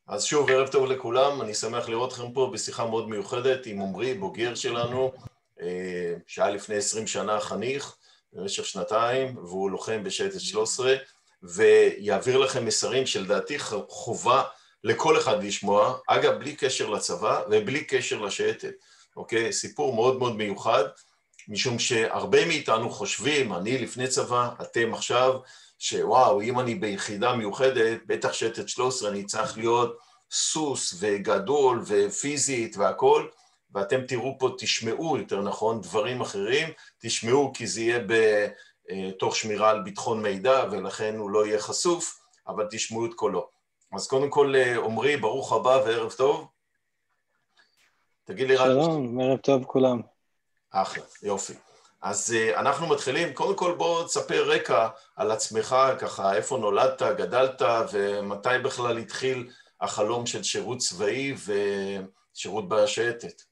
אז שוב, ערב טוב לכולם, אני שמח לראות אתכם פה בשיחה מאוד מיוחדת עם עומרי, בוגר שלנו, שהיה לפני 20 שנה חניך, במשך שנתיים, והוא לוחם בשייטת 13, ויעביר לכם מסרים שלדעתי חובה לכל אחד לשמוע, אגב, בלי קשר לצבא ובלי קשר לשייטת, אוקיי? סיפור מאוד מאוד מיוחד, משום שהרבה מאיתנו חושבים, אני לפני צבא, אתם עכשיו, שוואו, אם אני ביחידה מיוחדת, בטח שייטת 13, אני צריך להיות סוס וגדול ופיזית והכל, ואתם תראו פה, תשמעו יותר נכון, דברים אחרים, תשמעו כי זה יהיה בתוך שמירה על ביטחון מידע, ולכן הוא לא יהיה חשוף, אבל תשמעו את קולו. אז קודם כל, עומרי, ברוך הבא וערב טוב. תגיד לי רק... שלום, ערב טוב כולם. אחלה, יופי. אז אנחנו מתחילים, קודם כל בוא תספר רקע על עצמך, ככה איפה נולדת, גדלת, ומתי בכלל התחיל החלום של שירות צבאי ושירות בשייטת.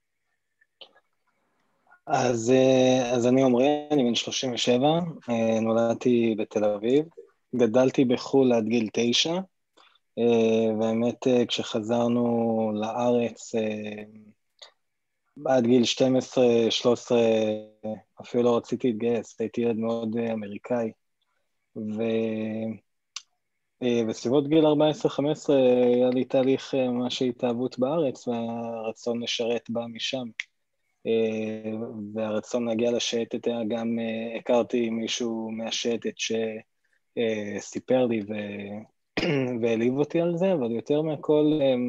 אז אני עומרי, אני בן 37, נולדתי בתל אביב, גדלתי בחו"ל עד גיל 9, והאמת כשחזרנו לארץ, עד גיל 12-13, אפילו לא רציתי להתגייס, הייתי ילד מאוד אמריקאי, בסביבות גיל 14-15 היה לי תהליך ממש התאהבות בארץ, והרצון לשרת בא משם. והרצון להגיע לשייטת היה גם, הכרתי מישהו מהשייטת שסיפר לי והעליב אותי על זה, אבל יותר מהכל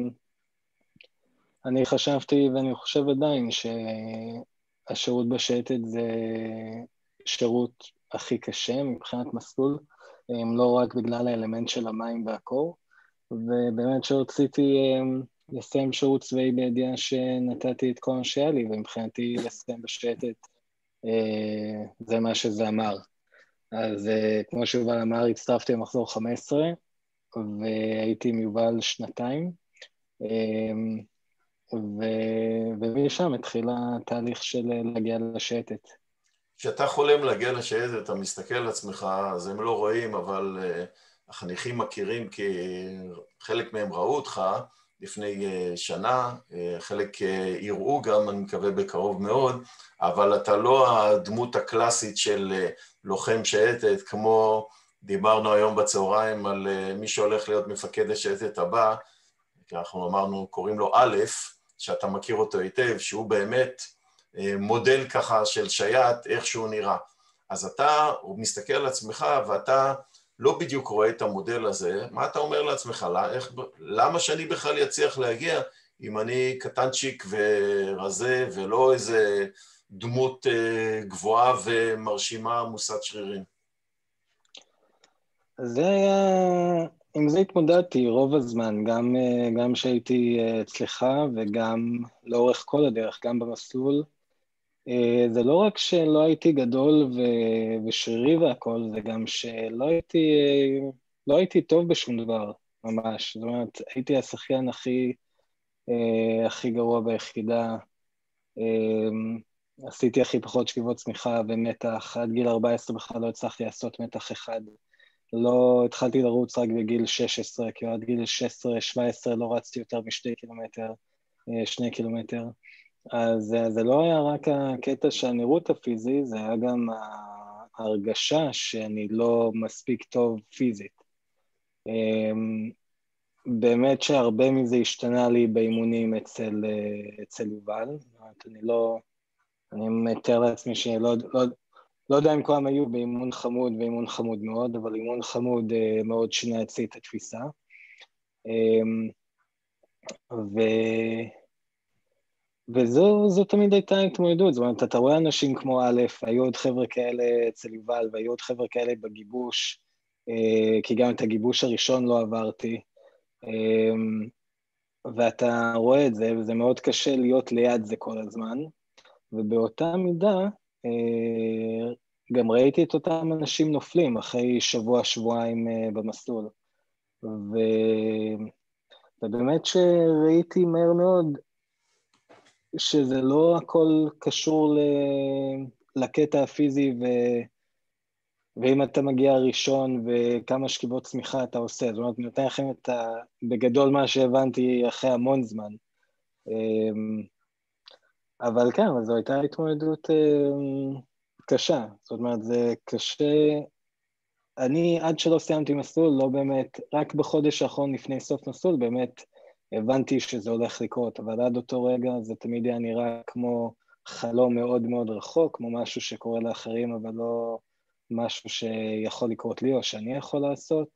אני חשבתי ואני חושב עדיין שהשירות בשייטת זה שירות הכי קשה מבחינת מסלול, לא רק בגלל האלמנט של המים והקור, ובאמת שרציתי לסיים שירות צבאי בידיעה שנתתי את כל מה שהיה לי, ומבחינתי לסיים בשייטת זה מה שזה אמר. אז כמו שיובל אמר, הצטרפתי למחזור 15, והייתי עם יובל שנתיים, ומשם התחיל התהליך של להגיע לשייטת. כשאתה חולם להגיע לשייטת, אתה מסתכל על עצמך, אז הם לא רואים, אבל החניכים מכירים כי חלק מהם ראו אותך לפני שנה, חלק יראו גם, אני מקווה בקרוב מאוד, אבל אתה לא הדמות הקלאסית של לוחם שייטת, כמו דיברנו היום בצהריים על מי שהולך להיות מפקד השייטת הבא, כי אנחנו אמרנו, קוראים לו א', שאתה מכיר אותו היטב, שהוא באמת מודל ככה של שייט, איך שהוא נראה. אז אתה מסתכל על עצמך ואתה לא בדיוק רואה את המודל הזה, מה אתה אומר לעצמך? למה שאני בכלל יצליח להגיע אם אני קטנצ'יק ורזה ולא איזה דמות גבוהה ומרשימה מוסד שרירים? זה היה, עם זה התמודדתי רוב הזמן, גם שהייתי אצלך וגם לאורך כל הדרך, גם במסלול. זה לא רק שלא הייתי גדול ושרירי והכל, זה גם שלא הייתי טוב בשום דבר, ממש. זאת אומרת, הייתי השחיין הכי גרוע ביחידה, עשיתי הכי פחות שכיבות צמיחה ומתח, עד גיל 14 בכלל לא הצלחתי לעשות מתח אחד. לא התחלתי לרוץ רק בגיל 16, כי עד גיל 16-17 לא רצתי יותר מ2 קילומטר, 2 קילומטר. אז זה לא היה רק הקטע של הנראות הפיזי, זה היה גם ההרגשה שאני לא מספיק טוב פיזית. באמת שהרבה מזה השתנה לי באימונים אצל יובל. אני מתאר לעצמי לא יודע אם כולם היו באימון חמוד ואימון חמוד מאוד, אבל אימון חמוד מאוד שינה אצלי את התפיסה. וזו תמיד הייתה התמודדות, זאת אומרת, אתה רואה אנשים כמו א', היו עוד חבר'ה כאלה אצל יובל, והיו עוד חבר'ה כאלה בגיבוש, כי גם את הגיבוש הראשון לא עברתי, ואתה רואה את זה, וזה מאוד קשה להיות ליד זה כל הזמן, ובאותה מידה, גם ראיתי את אותם אנשים נופלים אחרי שבוע-שבועיים במסלול, ובאמת שראיתי מהר מאוד שזה לא הכל קשור לקטע הפיזי ואם אתה מגיע ראשון וכמה שכיבות צמיחה אתה עושה, זאת אומרת, נותן לכם בגדול מה שהבנתי אחרי המון זמן. אבל כן, זו הייתה התמודדות קשה, זאת אומרת, זה קשה, אני עד שלא סיימתי מסלול, לא באמת, רק בחודש האחרון לפני סוף מסלול, באמת הבנתי שזה הולך לקרות, אבל עד אותו רגע זה תמיד היה נראה כמו חלום מאוד מאוד רחוק, כמו משהו שקורה לאחרים, אבל לא משהו שיכול לקרות לי או שאני יכול לעשות.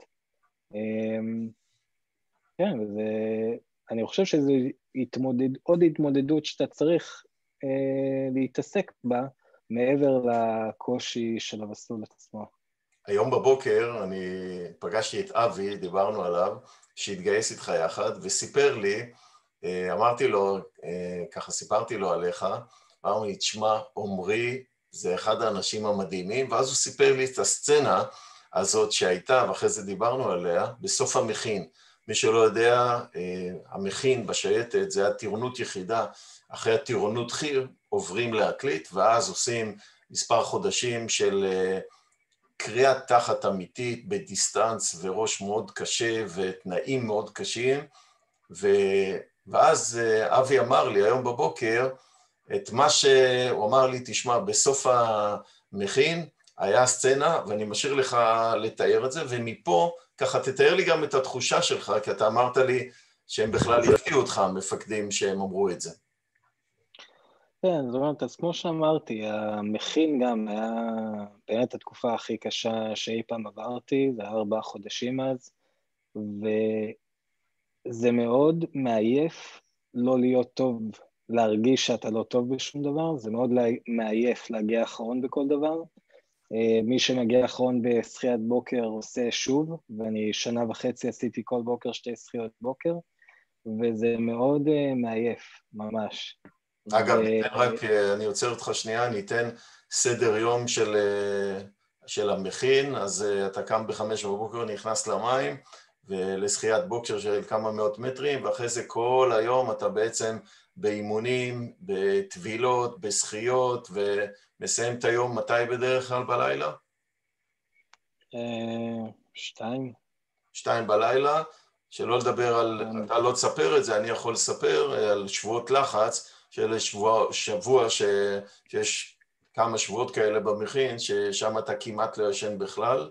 כן, אני חושב שזו עוד התמודדות שאתה צריך להתעסק בה, מעבר לקושי של המסלול עצמו. היום בבוקר אני פגשתי את אבי, דיברנו עליו, שהתגייס איתך יחד, וסיפר לי, אמרתי לו, ככה סיפרתי לו עליך, אמרנו לי, תשמע, עומרי זה אחד האנשים המדהימים, ואז הוא סיפר לי את הסצנה הזאת שהייתה, ואחרי זה דיברנו עליה, בסוף המכין. מי שלא יודע, המכין בשייטת זה הטירונות יחידה, אחרי הטירונות חי"ר עוברים להקליט, ואז עושים מספר חודשים של קריאת תחת אמיתית בדיסטנס וראש מאוד קשה ותנאים מאוד קשים, ואז אבי אמר לי היום בבוקר את מה שהוא אמר לי, תשמע, בסוף המכין היה סצנה, ואני משאיר לך לתאר את זה, ומפה ככה תתאר לי גם את התחושה שלך, כי אתה אמרת לי שהם בכלל הפתיעו אותך, המפקדים שהם אמרו את זה. כן, זאת אומרת, אז כמו שאמרתי, המכין גם היה באמת התקופה הכי קשה שאי פעם עברתי, זה היה 4 חודשים אז, וזה מאוד מעייף לא להיות טוב, להרגיש שאתה לא טוב בשום דבר, זה מאוד מעייף להגיע אחרון בכל דבר. מי שמגיע אחרון בשחיית בוקר עושה שוב, ואני 1.5 שנה עשיתי כל בוקר 2 שחיות בוקר, וזה מאוד מעייף, ממש. אגב, אני עוצר אותך שנייה, ניתן סדר יום של המכין, אז אתה קם ב5 בבוקר, נכנס למים, ולשחיית בוקר של כמה מאות מטרים, ואחרי זה כל היום אתה בעצם באימונים, בטבילות, בשחיות, ומסיים את היום מתי בדרך כלל בלילה? 2. 2 בלילה, שלא לדבר על, אתה לא תספר את זה, אני יכול לספר על שבועות לחץ, של שבוע שיש כמה שבועות כאלה במכין, ששם אתה כמעט לא ישן בכלל,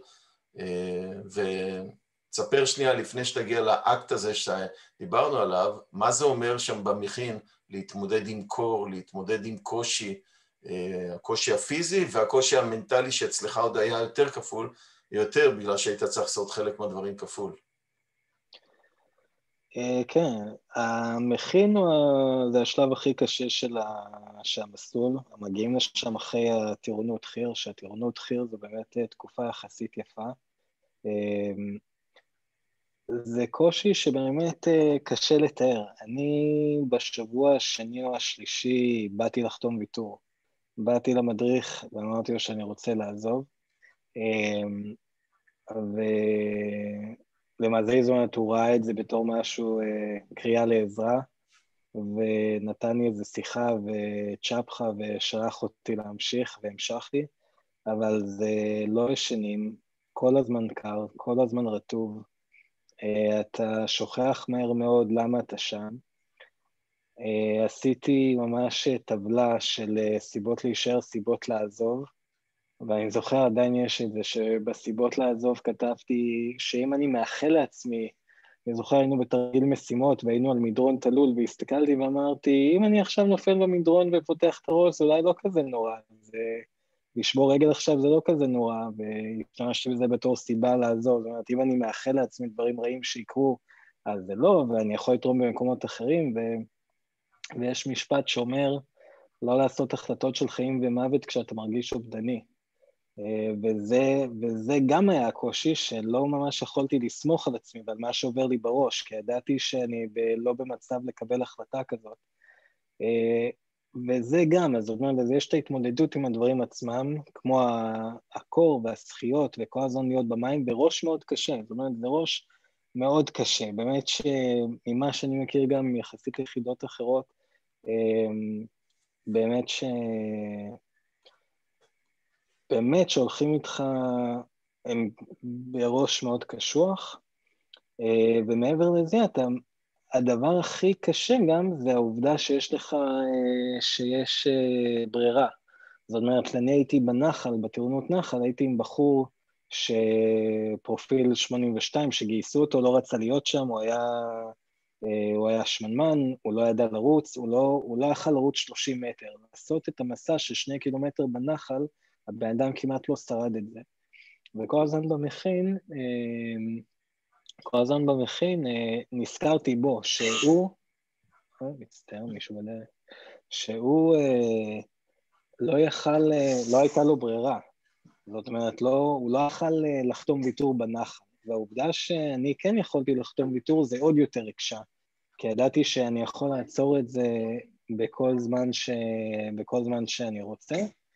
ותספר שנייה לפני שתגיע לאקט הזה שדיברנו עליו, מה זה אומר שם במכין להתמודד עם קור, להתמודד עם קושי, הקושי הפיזי והקושי המנטלי שאצלך עוד היה יותר כפול, יותר בגלל שהיית צריך לעשות חלק מהדברים כפול. כן, המכין זה השלב הכי קשה של המסלול, מגיעים לשם אחרי הטירונות חי"ר, שהטירונות חי"ר זה באמת תקופה יחסית יפה. זה קושי שבאמת קשה לתאר. אני בשבוע השני או השלישי באתי לחתום ויתור. באתי למדריך ואמרתי לו שאני רוצה לעזוב, ולמזלי זאת אומרת, הוא ראה את זה בתור משהו, קריאה לעזרה, ונתן לי איזו שיחה וצ'פחה ושלח אותי להמשיך והמשכתי, אבל זה לא ישנים, כל הזמן קר, כל הזמן רטוב, אתה שוכח מהר מאוד למה אתה שם. עשיתי ממש טבלה של סיבות להישאר, סיבות לעזוב, ואני זוכר עדיין יש את זה שבסיבות לעזוב כתבתי שאם אני מאחל לעצמי, אני זוכר היינו בתרגיל משימות והיינו על מדרון תלול והסתכלתי ואמרתי, אם אני עכשיו נופל במדרון ופותח את הראש, זה אולי לא כזה נורא, לשבור רגל עכשיו זה לא כזה נורא, והשתמשתי בזה בתור סיבה לעזוב, זאת אומרת, אם אני מאחל לעצמי דברים רעים שיקרו, אז זה לא, ואני יכול לתרום במקומות אחרים, ויש משפט שאומר, לא לעשות החלטות של חיים ומוות כשאתה מרגיש אובדני. וזה גם היה הקושי שלא ממש יכולתי לסמוך על עצמי ועל מה שעובר לי בראש, כי ידעתי שאני לא במצב לקבל החלטה כזאת. וזה גם, אז זאת אומרת, יש את ההתמודדות עם הדברים עצמם, כמו הקור והשחיות וכל הזמן להיות במים, בראש מאוד קשה, זאת אומרת, זה ראש מאוד קשה, באמת שממה שאני מכיר גם יחסית ליחידות אחרות, באמת שהולכים איתך הם בראש מאוד קשוח, ומעבר לזה, הדבר הכי קשה גם זה העובדה שיש לך, שיש ברירה. זאת אומרת, אני הייתי בנחל, בטירונות נחל, הייתי עם בחור שפרופיל 82, שגייסו אותו, לא רצה להיות שם, הוא היה שמנמן, הוא לא ידע לרוץ, הוא לא יכל לרוץ 30 מטר. לעשות את המסע של 2 קילומטר בנחל, הבן אדם כמעט לא שרד את זה. וכל הזמן במכין, נזכרתי בו, מצטער מישהו בדרך, שהוא לא הייתה לו ברירה. זאת אומרת, הוא לא יכל לחתום ויתור בנחל. והעובדה שאני כן יכולתי לחתום ויתור זה עוד יותר הקשה. כי ידעתי שאני יכול לעצור את זה בכל זמן שאני רוצה.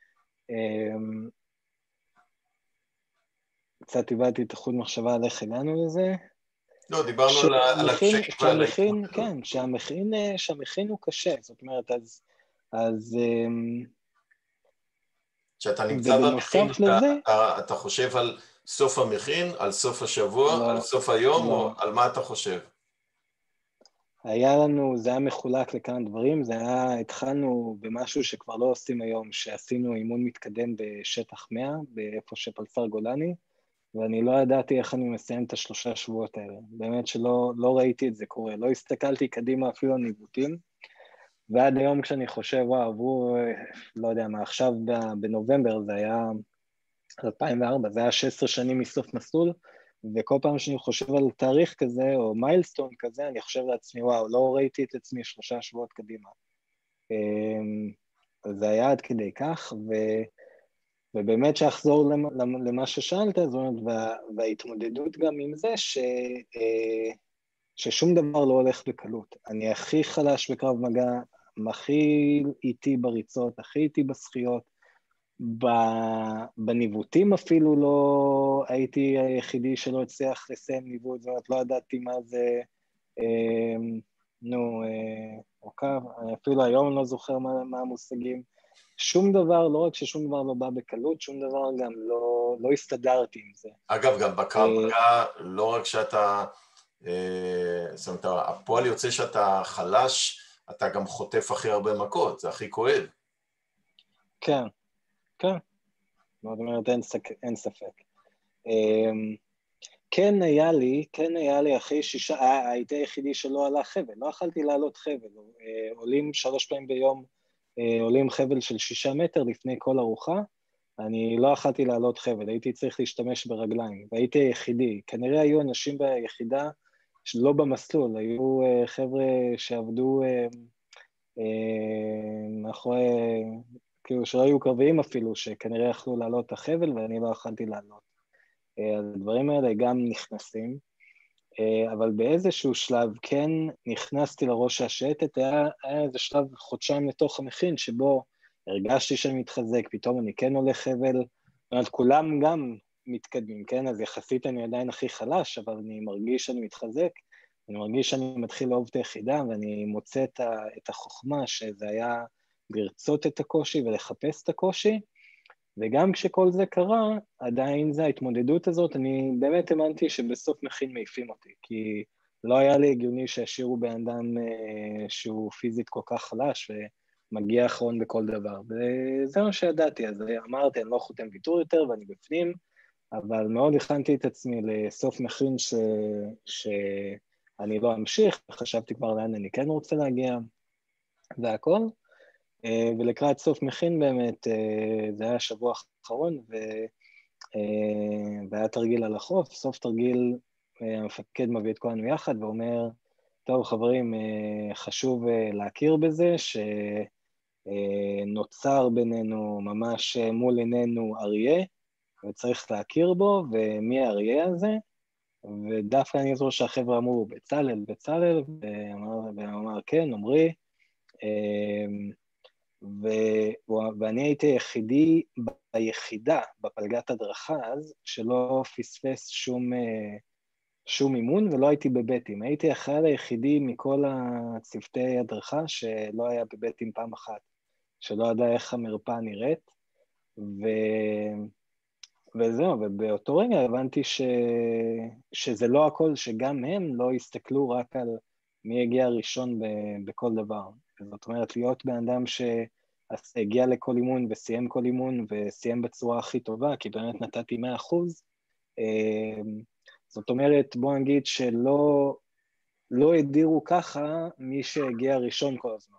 קצת הבאתי את החוט מחשבה על איך הגענו לזה. לא, דיברנו על הקשיים ועל ההתמודדות. כן, שהמכין הוא קשה. זאת אומרת, אז כשאתה נמצא במכין, אתה חושב על סוף המכין, על סוף השבוע, על סוף היום, או על מה אתה חושב? זה היה מחולק לכמה דברים, התחלנו במשהו שכבר לא עושים היום, שעשינו אימון מתקדם בשטח 100, באיפה שפלסר גולני, ואני לא ידעתי איך אני מסיים את 3 שבועות האלה. באמת שלא ראיתי את זה קורה, לא הסתכלתי קדימה אפילו על ניווטים, ועד היום כשאני חושב, עברו, לא יודע מה, עכשיו בנובמבר, זה היה 2004, זה היה 16 שנים מסוף מסלול, וכל פעם שאני חושב על תאריך כזה, או מיילסטון כזה, אני חושב לעצמי, לא ראיתי את עצמי 3 שבועות קדימה. זה היה עד כדי כך, ובאמת שאחזור למה ששאלת, זאת אומרת, וההתמודדות גם עם זה, ששום דבר לא הולך בקלות. אני הכי חלש בקרב מגע, הכי איטי בריצות, הכי איטי בשחיות, בניווטים אפילו לא הייתי היחידי שלא הצליח לסיים ניווט, זאת אומרת, לא ידעתי מה זה, עוקב, אפילו היום אני לא זוכר מה המושגים, שום דבר, לא רק ששום דבר לא בא בקלות, שום דבר גם לא הסתדרתי עם זה. אגב, גם בקרב מגע, לא רק שאתה, זאת אומרת, הפועל יוצא שאתה חלש, אתה גם חוטף הכי הרבה מכות, זה הכי כואב. כן. זאת אומרת, אין ספק. כן היה לי אחרי 6, הייתי היחידי שלא עלה חבל, לא יכלתי לעלות חבל, עולים 3 פעמים ביום, עולים חבל של 6 מטר לפני כל ארוחה, אני לא יכלתי לעלות חבל, הייתי צריך להשתמש ברגליים, והייתי היחידי, כנראה היו אנשים ביחידה שלא במסלול, היו חבר'ה שעבדו מאחורי, כאילו שלא היו קרביים אפילו, שכנראה יכלו לעלות את החבל, ואני לא יכלתי לעלות. הדברים האלה גם נכנסים, אבל באיזשהו שלב כן נכנסתי לראש השייטת, היה איזה שלב חודשיים לתוך המכין, שבו הרגשתי שאני מתחזק, פתאום אני כן עולה חבל, זאת כולם גם מתקדמים, כן? אז יחסית אני עדיין הכי חלש, אבל אני מרגיש שאני מתחזק, אני מרגיש שאני מתחיל לאהוב את היחידה, ואני מוצא את החוכמה, שזה היה לרצות את הקושי ולחפש את הקושי, וגם כשכל זה קרה, עדיין זה ההתמודדות הזאת, אני באמת האמנתי שבסוף מכין מעיפים אותי, כי לא היה לי הגיוני שהשאירו בן אדם שהוא פיזית כל כך חלש, ומגיע אחרון בכל דבר, וזה מה שידעתי, אז אמרתי, אני לא חותם ויתור יותר, ואני בפנים, אבל מאוד הכנתי את עצמי לסוף מכין שאני לא אמשיך, חשבתי כבר לאן אני כן רוצה להגיע, זה הכל, ולקראת סוף מכין באמת, זה היה השבוע האחרון, והיה תרגיל על החוף, סוף תרגיל, המפקד מביא את כולנו יחד ואומר, טוב חברים, חשוב להכיר בזה, שנוצר בינינו ממש מול עינינו אריה, וצריך להכיר בו, ומי האריה הזה, ודווקא אני זוכר שהחבר'ה אמרו, בצלאל, ואמר כן, עמרי, ואני הייתי היחידי ביחידה, בפלגת הדרכה אז, שלא פספס שום אימון ולא הייתי בבטים. הייתי אחד היחידי מכל הצוותי הדרכה שלא היה בבטים פעם אחת, שלא ידע איך המרפאה נראית, וזהו, ובאותו רגע הבנתי שזה לא הכל, שגם הם לא הסתכלו רק על מי הגיע ראשון בכל דבר. זאת אומרת, להיות בן אדם שהגיע לכל אימון וסיים כל אימון וסיים בצורה הכי טובה, כי באמת נתתי 100%. זאת אומרת, בוא נגיד לא הדירו ככה מי שהגיע ראשון כל הזמן.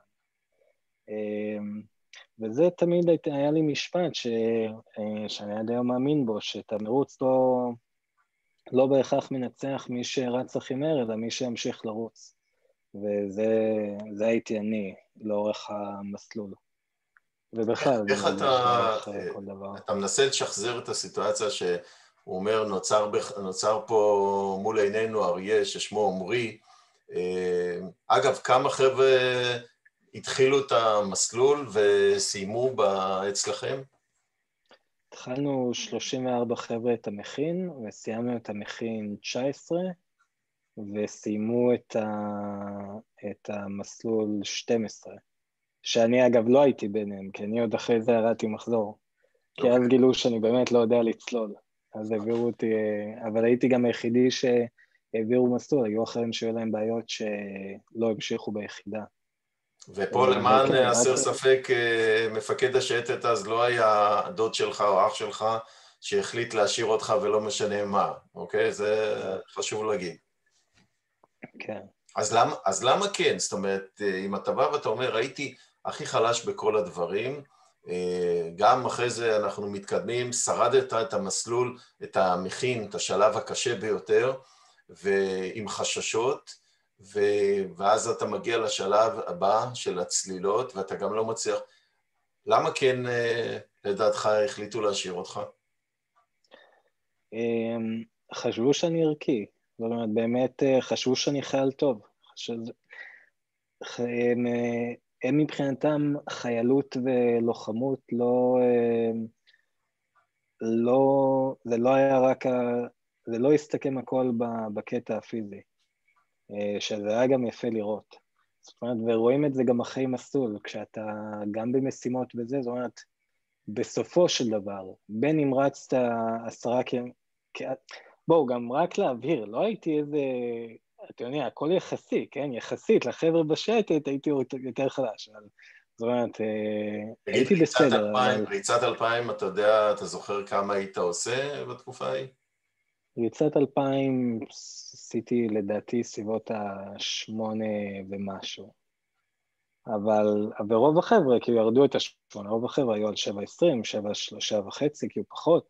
וזה תמיד היה לי משפט שאני עד היום מאמין בו, שאת המרוץ לא בהכרח מנצח מי שרץ הכי מהר, אלא מי שימשיך לרוץ. וזה הייתי אני לאורך המסלול. ובכלל, איך כל דבר. אתה מנסה לשחזר את הסיטואציה שהוא אומר, נוצר פה מול עינינו אריה ששמו עמרי. אגב, כמה חבר'ה התחילו את המסלול וסיימו אצלכם? התחלנו 34 חבר'ה את המכין, וסיימנו את המכין 19, וסיימו את המסלול 12. שאני אגב לא הייתי ביניהם, כי אני עוד אחרי זה ירדתי מחזור. כי אז גילו שאני באמת לא יודע לצלול. אז העבירו אותי, אבל הייתי גם היחידי שהעבירו מסלול, היו אחרים שהיו להם בעיות שלא המשיכו ביחידה. ופה למען הסר ספק, מפקד השייטת אז לא היה דוד שלך או אח שלך שהחליט להשאיר אותך ולא משנה מה, אוקיי? זה חשוב להגיד. כן. אז למה כן? זאת אומרת, אם אתה בא ואתה אומר, הייתי הכי חלש בכל הדברים, גם אחרי זה אנחנו מתקדמים, שרדת את המסלול, את המכין, את השלב הקשה ביותר, ועם חששות, ואז אתה מגיע לשלב הבא של הצלילות, ואתה גם לא מצליח. למה כן, לדעתך, החליטו להשאיר אותך? חשבו שאני ערכי, זאת אומרת, באמת חשבו שאני חייל טוב. הם מבחינתם חיילות ולוחמות, זה לא היה רק, זה לא הסתכם הכל בקטע הפיזי, שזה היה גם יפה לראות. זאת אומרת, ורואים את זה גם אחרי מסלול, כשאתה גם במשימות וזה, זאת אומרת, בסופו של דבר, בין אם רצת 10 בואו, גם רק להבהיר, לא הייתי איזה, אתה יודע, הכל יחסי, כן? יחסית לחבר'ה בשייטת הייתי יותר חלש, אבל זאת אומרת, הייתי בסדר, אבל... ריצת 2000, אתה יודע, אתה זוכר כמה היית עושה בתקופה ההיא? ריצת 2000 עשיתי לדעתי סביבות 8 ומשהו. אבל רוב החבר'ה, כי ירדו את 8, רוב החבר'ה היו על 7.20, 7.3.5, כי הוא פחות.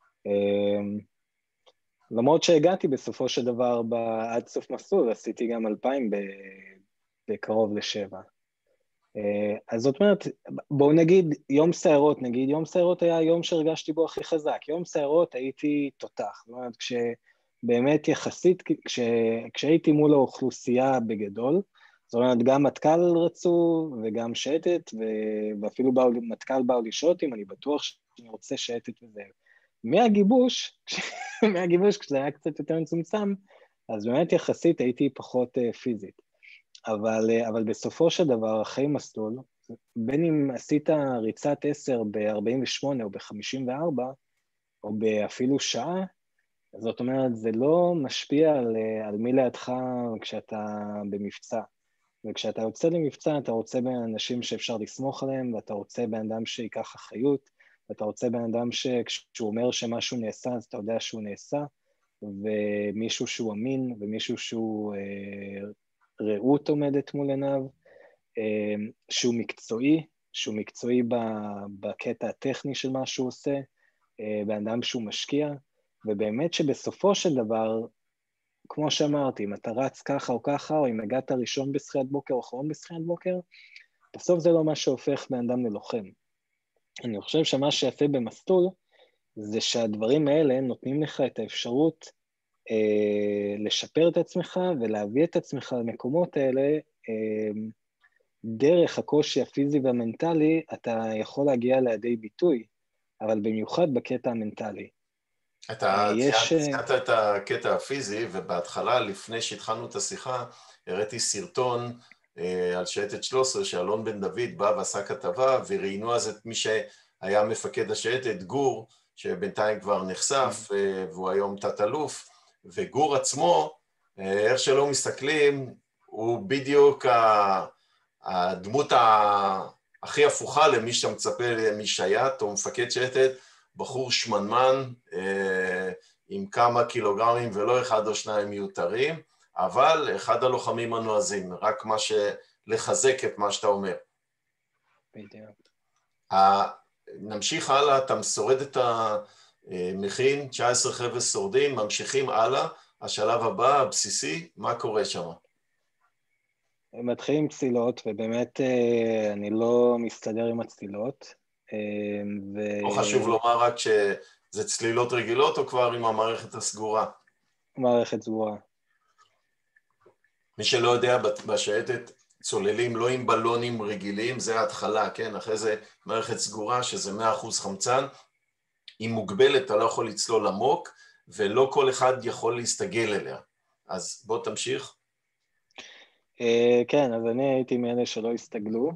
למרות שהגעתי בסופו של דבר עד סוף מסלול, עשיתי גם 2000 בקרוב ל7. אז זאת אומרת, בואו נגיד יום סיירות היה היום שהרגשתי בו הכי חזק, יום סיירות הייתי תותח, זאת אומרת, כשבאמת יחסית, כשהייתי מול האוכלוסייה בגדול, זאת אומרת, גם מטכ"ל רצו וגם שייטת, ואפילו מטכ"ל באו לשאול אותי, אני בטוח שאני רוצה שייטת וזה. מהגיבוש, כשזה היה קצת יותר מצומצם, אז באמת יחסית הייתי פחות פיזית. אבל בסופו של דבר, אחרי מסלול, בין אם עשית ריצת 10 ב-48 או ב-54, או באפילו שעה, זאת אומרת, זה לא משפיע על מי לידך כשאתה במבצע. וכשאתה יוצא למבצע, אתה רוצה בין אנשים שאפשר לסמוך עליהם, ואתה רוצה בין אדם שיקח אחריות, ואתה רוצה בין אדם שכשהוא אומר שמשהו נעשה, אז אתה יודע שהוא נעשה, ומישהו שהוא אמין, ומישהו שהוא ראות עומדת מול עיניו, שהוא מקצועי בקטע הטכני של מה שהוא עושה, בין אדם שהוא משקיע, ובאמת שבסופו של דבר, כמו שאמרתי, אם אתה רץ ככה או ככה, או אם הגעת ראשון בשחיית בוקר או אחרון בשחיית בוקר, בסוף זה לא מה שהופך בן אדם ללוחם. אני חושב שמה שיפה במסלול, זה שהדברים האלה נותנים לך את האפשרות לשפר את עצמך ולהביא את עצמך למקומות האלה, דרך הקושי הפיזי והמנטלי, אתה יכול להגיע לידי ביטוי, אבל במיוחד בקטע המנטלי. אתה ציינת את הקטע הפיזי, ובהתחלה, לפני שהתחלנו את השיחה, הראיתי סרטון על שייטת 13, שאלון בן דוד בא ועשה כתבה, וראיינו אז את מי שהיה מפקד השייטת, גור, שבינתיים כבר נחשף, והוא היום תת-אלוף, וגור עצמו, איך שלא מסתכלים, הוא בדיוק הדמות הכי הפוכה למי שאתה מצפה משייט או מפקד שייטת, בחור שמנמן עם כמה קילוגרמים ולא אחד או שניים מיותרים, אבל אחד הלוחמים הנועזים, רק מה לחזק את מה שאתה אומר. בדיוק. נמשיך הלאה, אתה שורד את המכין, 19 חבר'ה שורדים, ממשיכים הלאה, השלב הבא, הבסיסי, מה קורה שם? מתחילים צלילות, ובאמת אני לא מסתדר עם הצלילות. לא חשוב לומר רק שזה צלילות רגילות, או כבר עם המערכת הסגורה? מערכת סגורה. מי שלא יודע, בשייטת צוללים לא עם בלונים רגילים, זה ההתחלה, כן? אחרי זה מערכת סגורה, שזה 100% חמצן, היא מוגבלת, אתה לא יכול לצלול עמוק, ולא כל אחד יכול להסתגל אליה. אז בוא תמשיך. כן, אז אני הייתי מאלה שלא הסתגלו,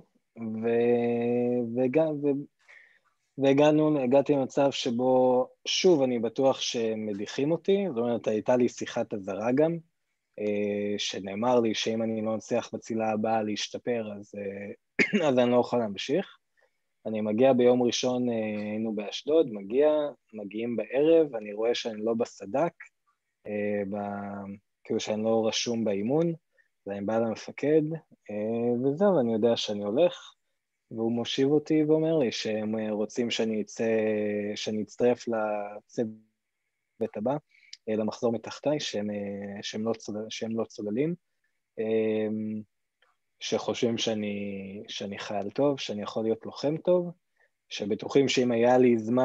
והגעתי למצב שבו, שוב, אני בטוח שמדיחים אותי, זאת אומרת, הייתה לי שיחת אזהרה גם, שנאמר לי שאם אני לא מצליח בצילה הבאה להשתפר, אז אני לא אוכל להמשיך. אני מגיע ביום ראשון, היינו באשדוד, מגיעים בערב, אני רואה שאני לא בסדק, כאילו שאני לא רשום באימון, ואני בא למפקד, וזהו, אני יודע שאני הולך, והוא מושיב אותי ואומר לי שהם רוצים שאני אצטרף לצוות הבא, למחזור מתחתיי, שהם לא צוללים, שחושבים שאני חייל טוב, שאני יכול להיות לוחם טוב, שבטוחים שאם היה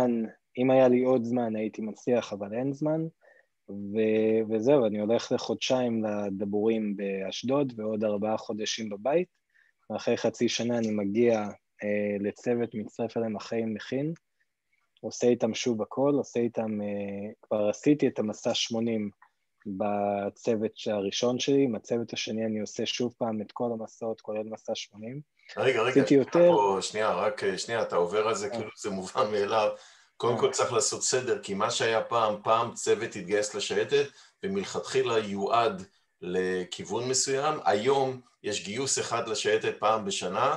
לי עוד זמן הייתי מצליח, אבל אין זמן, וזהו, אני הולך לחודשיים לדבורים באשדוד, ועוד 4 חודשים בבית, ואחרי חצי שנה אני מגיע לצוות, מצטרף אליהם אחרי מכין, עושה איתם שוב הכל, כבר עשיתי את המסע 80 בצוות הראשון שלי, עם הצוות השני אני עושה שוב פעם את כל המסעות, כולל מסע 80. רגע, שנייה, אתה עובר על זה כאילו זה מובן מאליו. קודם כל צריך לעשות סדר, כי מה שהיה פעם צוות התגייס לשייטת, ומלכתחילה יועד לכיוון מסוים. היום יש גיוס אחד לשייטת פעם בשנה,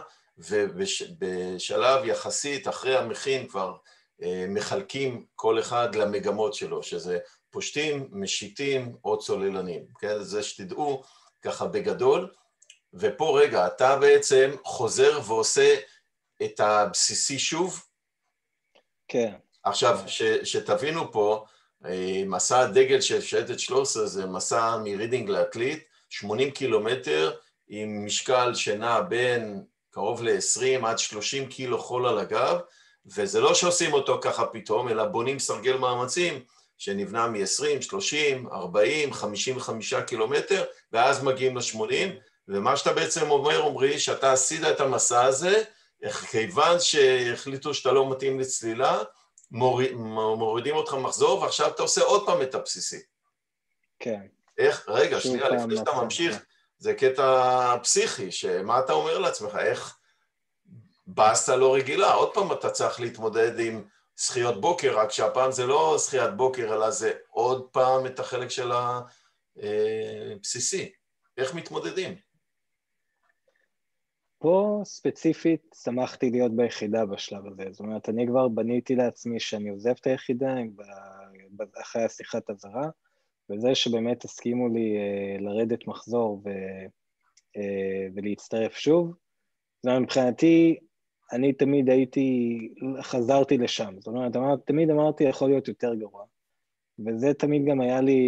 ובשלב יחסית אחרי המכין כבר מחלקים כל אחד למגמות שלו, שזה פושטים, משיטים או צוללנים. כן? זה שתדעו ככה בגדול. ופה רגע, אתה בעצם חוזר ועושה את הבסיסי שוב? כן. עכשיו, שתבינו פה, מסע הדגל של שייטת 13 זה מסע מרידינג לעתלית, 80 קילומטר עם משקל שנע בין קרוב ל-20 עד 30 קילו חול על הגב, וזה לא שעושים אותו ככה פתאום, אלא בונים סרגל מאמצים שנבנה מ-20, 30, 40, 55 קילומטר, ואז מגיעים ל-80, ומה שאתה בעצם אומרי, שאתה עשית את המסע הזה, כיוון שהחליטו שאתה לא מתאים לצלילה, מורידים אותך מחזור, ועכשיו אתה עושה עוד פעם את הבסיסי. כן. רגע, שנייה, לפני שאתה ממשיך, זה קטע פסיכי, שמה אתה אומר לעצמך, איך בסטה לא רגילה, עוד פעם אתה צריך להתמודד עם שחיות בוקר, רק שהפעם זה לא שחיית בוקר, אלא זה עוד פעם את החלק של הבסיסי. איך מתמודדים? פה ספציפית שמחתי להיות ביחידה בשלב הזה, זאת אומרת, אני כבר בניתי לעצמי שאני עוזב את היחידה אחרי השיחת אזהרה, וזה שבאמת הסכימו לי לרדת מחזור ולהצטרף שוב, זאת אומרת, מבחינתי, אני תמיד חזרתי לשם, זאת אומרת, תמיד אמרתי יכול להיות יותר גרוע, וזה תמיד גם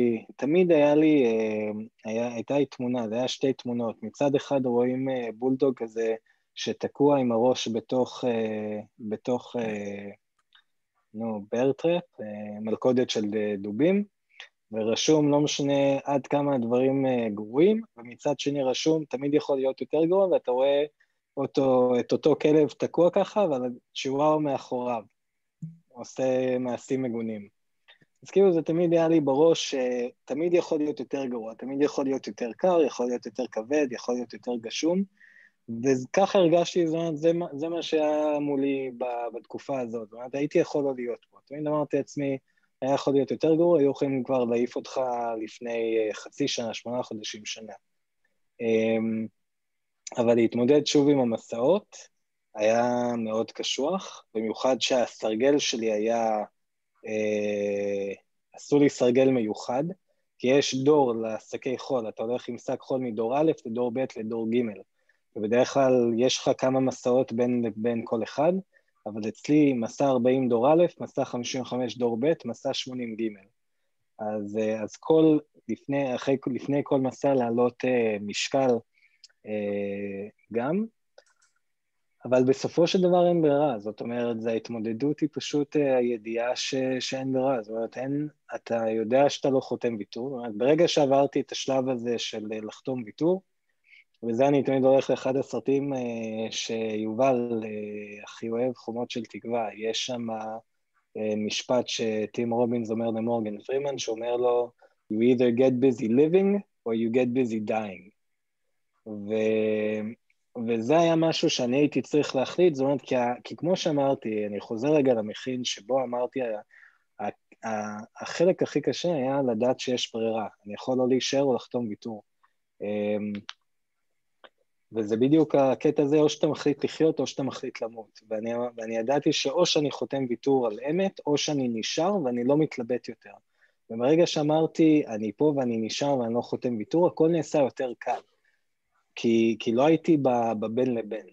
הייתה לי תמונה, זה היה 2 תמונות, מצד אחד רואים בולדוג כזה שתקוע עם הראש בתוך ברטרפ, מלכודת של דובים, ורשום לא משנה עד כמה הדברים גרועים, ומצד שני רשום תמיד יכול להיות יותר גרוע, ואתה רואה את אותו כלב תקוע ככה, אבל צ'יוואו מאחוריו, עושה מעשים מגונים. אז כאילו זה תמיד היה לי בראש, תמיד יכול להיות יותר גרוע, תמיד יכול להיות יותר קר, יכול להיות יותר כבד, יכול להיות יותר גשום, וככה הרגשתי, זה מה שהיה מולי בתקופה הזאת, זאת אומרת, הייתי יכול לא להיות פה. תמיד אמרתי לעצמי, היה יכול להיות יותר גרוע, היו יכולים כבר להעיף אותך לפני חצי שנה, 8 חודשים, שנה. אבל להתמודד שוב עם המסעות היה מאוד קשוח, במיוחד שהסרגל שלי היה, עשו לי סרגל מיוחד, כי יש דור לשקי חול, אתה הולך עם שק חול מדור א' לדור ב' לדור ג', ובדרך כלל יש לך כמה מסעות בין כל אחד, אבל אצלי מסע 40 דור א', מסע 55 דור ב', מסע 80 ג'. אז לפני כל מסע לעלות משקל גם, אבל בסופו של דבר אין ברירה, זאת אומרת, ההתמודדות היא פשוט הידיעה שאין ברירה, זאת אומרת, אתה יודע שאתה לא חותם ויתור, זאת אומרת, ברגע שעברתי את השלב הזה של לחתום ויתור, וזה אני תמיד הולך לאחד הסרטים שיובל הכי אוהב, חומות של תקווה, יש שם משפט שטים רובינס אומר למורגן פרימן, שאומר לו, you either get busy living or you get busy dying. וזה היה משהו שאני הייתי צריך להחליט, זאת אומרת, כי כמו שאמרתי, אני חוזר רגע למכין שבו אמרתי, החלק הכי קשה היה לדעת שיש ברירה, אני יכול לא להישאר או לחתום ויתור. וזה בדיוק הקטע הזה, או שאתה מחליט לחיות או שאתה מחליט למות, ואני ידעתי שאו שאני חותם ויתור על אמת, או שאני נשאר ואני לא מתלבט יותר. וברגע שאמרתי, אני פה ואני נשאר ואני לא חותם ויתור, הכל נעשה יותר קל. כי לא הייתי בבין לבין.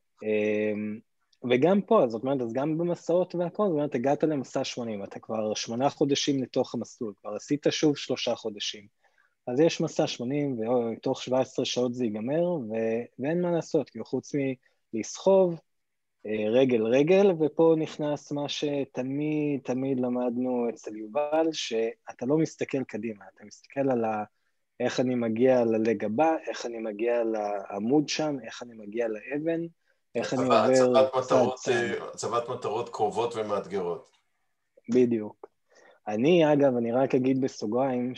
וגם פה, זאת אומרת, אז גם במסעות והכל, זאת אומרת, הגעת למסע 80, אתה כבר 8 חודשים לתוך המסלול, כבר עשית שוב 3 חודשים. אז יש מסע 80, ותוך 17 שעות זה ייגמר, ואין מה לעשות, כי חוץ מלסחוב, רגל, ופה נכנס מה שתמיד למדנו אצל יובל, שאתה לא מסתכל קדימה, אתה מסתכל על איך אני מגיע ללג הבא, איך אני מגיע לעמוד שם, איך אני מגיע לאבן, איך אני עובר צעד. הצבת מטרות קרובות ומאתגרות. בדיוק. אגב, אני רק אגיד בסוגריים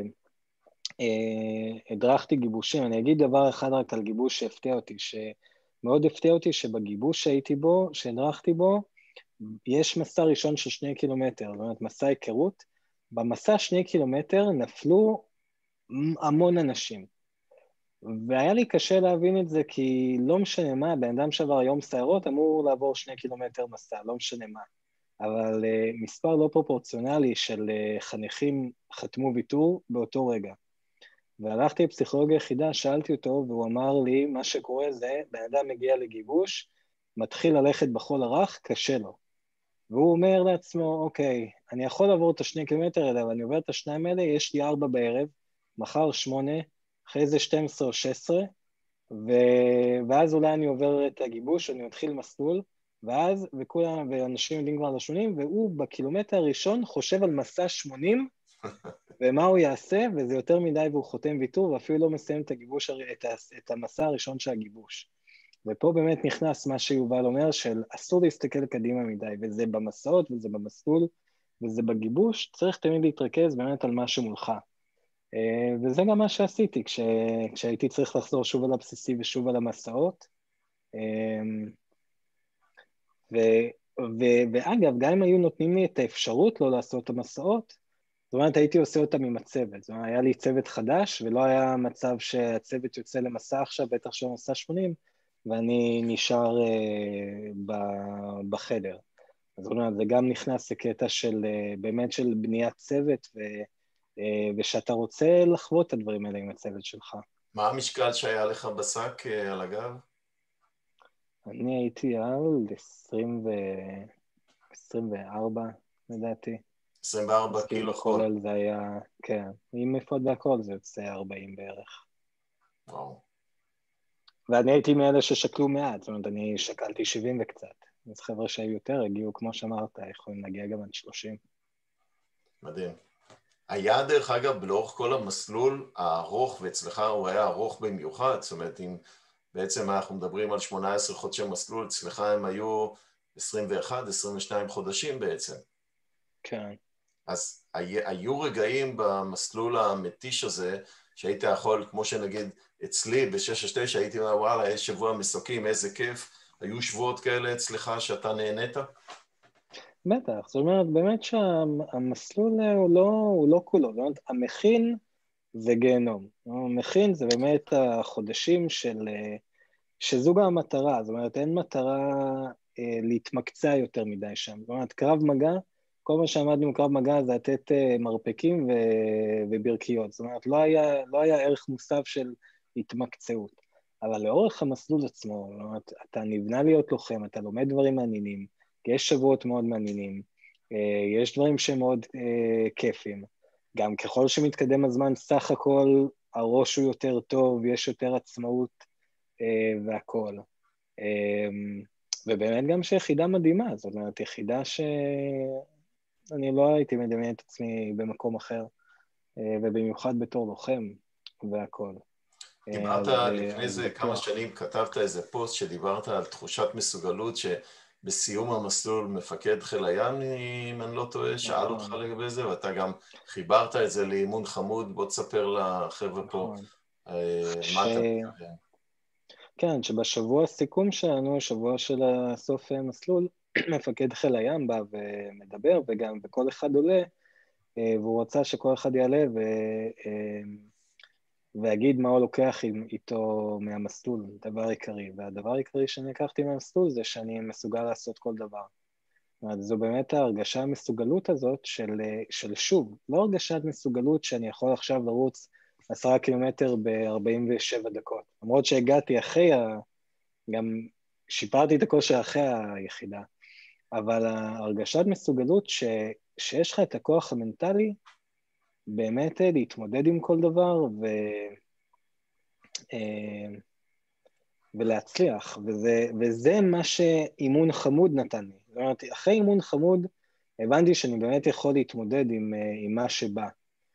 שהדרכתי גיבושים, אני אגיד דבר אחד רק על גיבוש שהפתיע אותי, שמאוד הפתיע אותי שבגיבוש שהייתי בו, שהדרכתי בו, יש מסע ראשון של 2 קילומטר, זאת אומרת, מסע היכרות, במסע 2 קילומטר נפלו המון אנשים. והיה לי קשה להבין את זה, כי לא משנה מה, בן אדם שעבר יום סיירות אמור לעבור 2 קילומטר מסע, לא משנה מה. אבל מספר לא פרופורציונלי של חניכים חתמו ויתור באותו רגע. והלכתי לפסיכולוגיה יחידה, שאלתי אותו, והוא אמר לי, מה שקורה זה, בן אדם מגיע לגיבוש, מתחיל ללכת בחול הרך, קשה לו. והוא אומר לעצמו, אוקיי, אני יכול לעבור את 2 קילומטר האלה, אבל אני עובר את 2 האלה, יש לי 4 בערב, מחר 8, אחרי זה 12 או 16, ואז אולי אני עובר את הגיבוש, אני מתחיל מסלול, ואנשים יודעים כבר על השונים, והוא בקילומטר הראשון חושב על מסע 80, ומה הוא יעשה, וזה יותר מדי, והוא חותם ויתור, ואפילו לא מסיים את המסע הראשון של הגיבוש. ופה באמת נכנס מה שיובל אומר, של אסור להסתכל קדימה מדי, וזה במסעות, וזה במסלול, וזה בגיבוש, צריך תמיד להתרכז באמת על מה שמולך. וזה גם מה שעשיתי, כשהייתי צריך לחזור שוב על הבסיסי ושוב על המסעות. ואגב, גם אם היו נותנים לי את האפשרות לא לעשות את המסעות, זאת אומרת, הייתי עושה אותם עם הצוות. זאת אומרת, היה לי צוות חדש, ולא היה מצב שהצוות יוצא למסע עכשיו, בטח של מסע 80, ואני נשאר בחדר. אז זאת אומרת, זה גם נכנס לקטע של באמת של בניית צוות, ושאתה רוצה לחוות את הדברים האלה עם הצוות שלך. מה המשקל שהיה לך בשק על הגב? אני הייתי על 24, לדעתי. 24 קילו חול. זה היה, כן, עם מפות והכל זה יוצא 40 בערך. וואו. ואני הייתי מאלה ששקלו מעט, זאת אומרת, אני שקלתי 70 וקצת. אז חבר'ה שהיו יותר, הגיעו, כמו שאמרת, יכולים להגיע גם עד 30. מדהים. היה דרך אגב, לאורך כל המסלול הארוך, ואצלך הוא היה ארוך במיוחד, זאת אומרת, אם בעצם אנחנו מדברים על 18 חודשי מסלול, אצלך הם היו 21, 22 חודשים בעצם. כן. אז היו רגעים במסלול המתיש הזה, שהיית יכול, כמו שנגיד אצלי ב-669, הייתי אומר, וואלה, יש שבוע מסוקים, איזה כיף. היו שבועות כאלה אצלך שאתה נהנית? בטח, זאת אומרת, באמת שהמסלול הוא לא כולו, זאת אומרת, המכין זה גיהנום. המכין זה באמת החודשים שזו גם המטרה, זאת אומרת, אין מטרה להתמקצע יותר מדי שם. זאת אומרת, קרב מגע, כל מה שעמדנו בקרב מגע זה לתת מרפקים וברכיות. זאת אומרת, לא היה ערך מוסף של התמקצעות. אבל לאורך המסלול עצמו, זאת אומרת, אתה נבנה להיות לוחם, אתה לומד דברים מעניינים, יש שבועות מאוד מעניינים, יש דברים שהם מאוד כיפים. גם ככל שמתקדם הזמן, סך הכל הראש הוא יותר טוב, יש יותר עצמאות והכל. ובאמת גם שיחידה מדהימה, זאת אומרת, יחידה שאני לא הייתי מדמיין את עצמי במקום אחר, ובמיוחד בתור לוחם והכל. דיברת לפני זה כמה שנים, כתבת איזה פוסט שדיברת על תחושת מסוגלות שבסיום המסלול מפקד חיל הים, אם אני לא טועה, שאל אותך לגבי זה, ואתה גם חיברת את זה לאימון חמוד, בוא תספר לחבר'ה פה מה אתה מתכוון. כן, שבשבוע הסיכום שלנו, שבוע של הסוף מסלול, מפקד חיל הים בא ומדבר, וגם וכל אחד עולה, והוא רצה שכל אחד יעלה ויגיד מה הוא לוקח איתו מהמסלול, דבר עיקרי. והדבר העיקרי שאני לקחתי מהמסלול זה שאני מסוגל לעשות כל דבר. זאת אומרת, זו באמת ההרגשה המסוגלות הזאת של שוב, לא הרגשת מסוגלות שאני יכול עכשיו לרוץ 10 קילומטר ב-47 דקות. למרות שהגעתי גם שיפרתי את הכושר אחרי היחידה, אבל הרגשת מסוגלות שיש לך את הכוח המנטלי, באמת להתמודד עם כל דבר ולהצליח, וזה מה שאימון חמוד נתן לי. זאת אומרת, אחרי אימון חמוד, הבנתי שאני באמת יכול להתמודד עם מה שבא,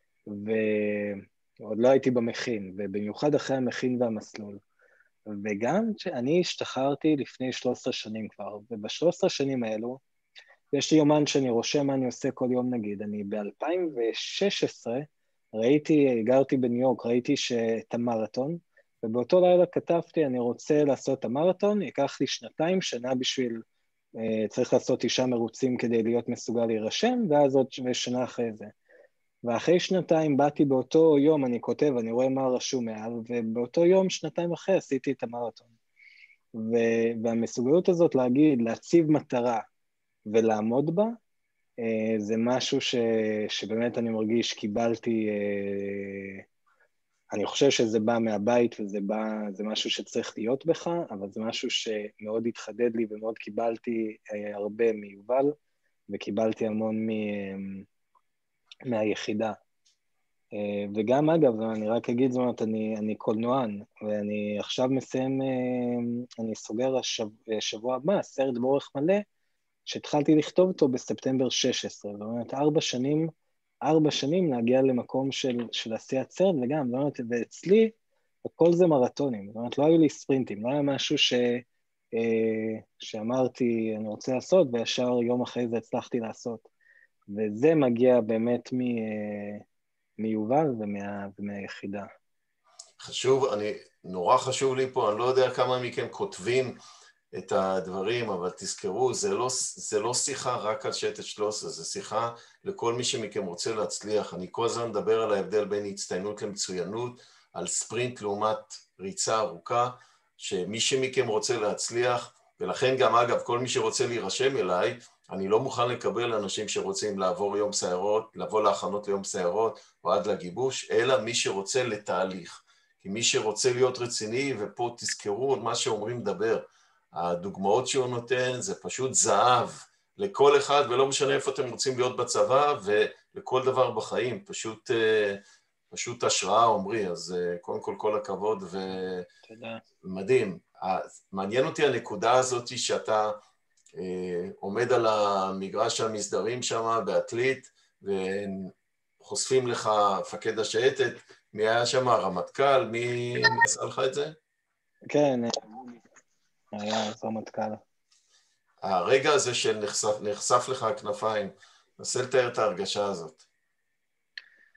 ועוד לא הייתי במכין, ובמיוחד אחרי המכין והמסלול. וגם שאני השתחררתי לפני 13 שנים כבר, וב-13 שנים האלו, יש לי יומן שאני רושם מה אני עושה כל יום נגיד. אני ב-2016 גרתי בניו יורק, ראיתי את המרתון, ובאותו לילה כתבתי, אני רוצה לעשות את המרתון, ייקח לי שנה בשביל, צריך לעשות 9 מרוצים כדי להיות מסוגל להירשם, ואז עוד שנה אחרי זה. ואחרי 2 באתי באותו יום, אני כותב, אני רואה מה רשום מעל, ובאותו יום, 2 אחרי, עשיתי את המרתון. והמסוגלות הזאת להציב מטרה ולעמוד בה, זה משהו שבאמת אני מרגיש, קיבלתי, אני חושב שזה בא מהבית, זה משהו שצריך להיות בך, אבל זה משהו שמאוד התחדד לי, ומאוד קיבלתי הרבה מיובל, וקיבלתי המון מהיחידה. וגם אגב, אני רק אגיד, זאת אומרת, אני קולנוען, ואני עכשיו מסיים, אני סוגר שבוע הבא, סרט באורך מלא, שהתחלתי לכתוב אותו בספטמבר 16, זאת אומרת, 4 שנים להגיע למקום של עשיית סרט, וגם, זאת אומרת, ואצלי, כל זה מרתונים, זאת אומרת, לא היו לי ספרינטים, לא היה משהו שאמרתי, אני רוצה לעשות, וישר יום אחרי זה הצלחתי לעשות. וזה מגיע באמת מיובל ומהיחידה. חשוב, נורא חשוב לי פה, אני לא יודע כמה מכם כותבים את הדברים, אבל תזכרו, זה לא שיחה רק על שייטת 13, זה שיחה לכל מי שמכם רוצה להצליח. אני כל הזמן מדבר על ההבדל בין הצטיינות למצוינות, על ספרינט לעומת ריצה ארוכה, שמי שמכם רוצה להצליח, ולכן גם אגב, כל מי שרוצה להירשם אליי, אני לא מוכן לקבל אנשים שרוצים לעבור יום סיירות, לבוא להכנות ליום סיירות, או עד לגיבוש, אלא מי שרוצה לתהליך. כי מי שרוצה להיות רציני, ופה תזכרו מה שאומרים דבר, הדוגמאות שהוא נותן זה פשוט זהב לכל אחד, ולא משנה איפה אתם רוצים להיות בצבא, ולכל דבר בחיים, פשוט השראה עומרי, אז קודם כל הכבוד ומדהים. מעניין אותי הנקודה הזאת שאתה עומד על המגרש המסדרים שם בעתלית, וחושפים לך מפקד השייטת, מי היה שם, הרמטכ"ל, מי עשה לך את זה? כן, היה רמטכ"ל. הרגע הזה שנחשף לך הכנפיים, נסה לתאר את ההרגשה הזאת.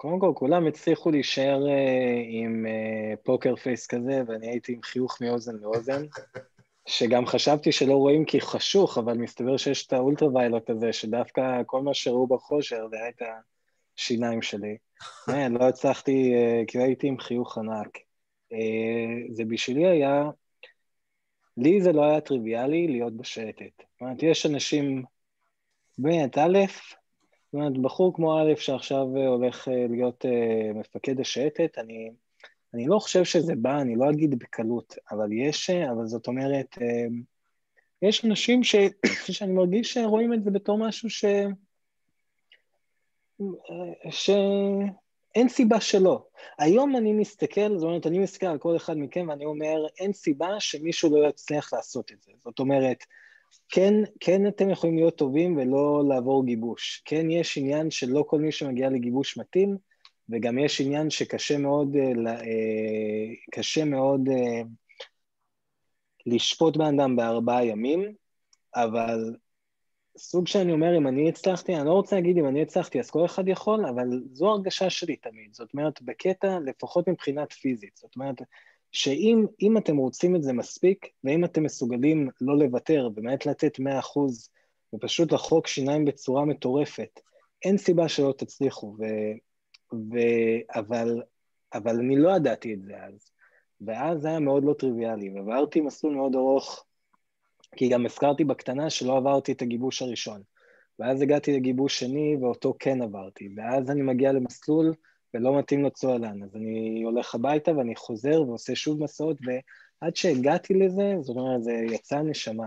קודם כל, כולם הצליחו להישאר עם פוקר פייס כזה, ואני הייתי עם חיוך מאוזן לאוזן, שגם חשבתי שלא רואים כי חשוך, אבל מסתבר שיש את האולטרה-ויילוט הזה, שדווקא כל מה שראו בחושר, זה היה את השיניים שלי. לא הצלחתי, כי הייתי עם חיוך ענק. זה בשבילי היה, לי זה לא היה טריוויאלי להיות בשייטת. זאת אומרת, יש אנשים, באמת, א', זאת אומרת, בחור כמו א' שעכשיו הולך להיות מפקד השייטת, אני לא חושב שזה בא, אני לא אגיד בקלות, אבל זאת אומרת, יש אנשים שאני מרגיש שרואים את זה בתור משהו שאין סיבה שלא. היום אני מסתכל, זאת אומרת, אני מסתכל על כל אחד מכם, ואני אומר, אין סיבה שמישהו לא יצליח לעשות את זה. זאת אומרת, כן אתם יכולים להיות טובים ולא לעבור גיבוש. כן יש עניין שלא כל מי שמגיע לגיבוש מתאים, וגם יש עניין שקשה מאוד לשפוט באדם ב4 ימים, אבל סוג שאני אומר, אם אני הצלחתי, אני לא רוצה להגיד אם אני הצלחתי, אז כל אחד יכול, אבל זו הרגשה שלי תמיד. זאת אומרת, בקטע, לפחות מבחינת פיזית. זאת אומרת, שאם אתם רוצים את זה מספיק, ואם אתם מסוגלים לא לוותר, באמת לתת 100%, ופשוט לחוק שיניים בצורה מטורפת, אין סיבה שלא תצליחו, אבל אני לא ידעתי את זה אז. ואז זה היה מאוד לא טריוויאלי, ועברתי מסלול מאוד ארוך, כי גם הזכרתי בקטנה שלא עברתי את הגיבוש הראשון. ואז הגעתי לגיבוש שני, ואותו כן עברתי. ואז אני מגיע למסלול, ולא מתאים לצועלן. אז אני הולך הביתה, ואני חוזר, ועושה שוב מסעות, ועד שהגעתי לזה, זאת אומרת, זה יצא נשמה.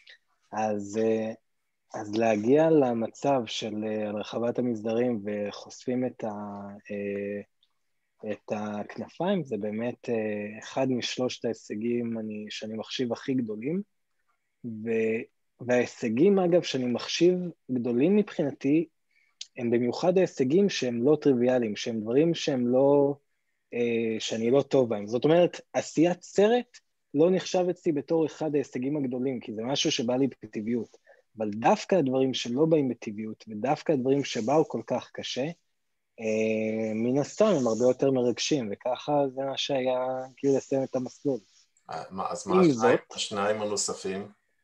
אז להגיע למצב של רחבת המסדרים, וחושפים את הכנפיים, זה באמת אחד משלושת ההישגים שאני מחשיב הכי גדולים, וההישגים, אגב, שאני מחשיב גדולים מבחינתי, הם במיוחד ההישגים שהם לא טריוויאליים, שהם דברים שאני לא טוב בהם. זאת אומרת, עשיית סרט לא נחשב אצלי בתור אחד ההישגים הגדולים, כי זה משהו שבא לי בטבעיות. אבל דווקא הדברים שלא באים בטבעיות, ודווקא הדברים שבאו כל כך קשה, מן הסתם הם הרבה יותר מרגשים, וככה זה מה שהיה כאילו לסיים את המסלול. אז מה השניים הנוספים?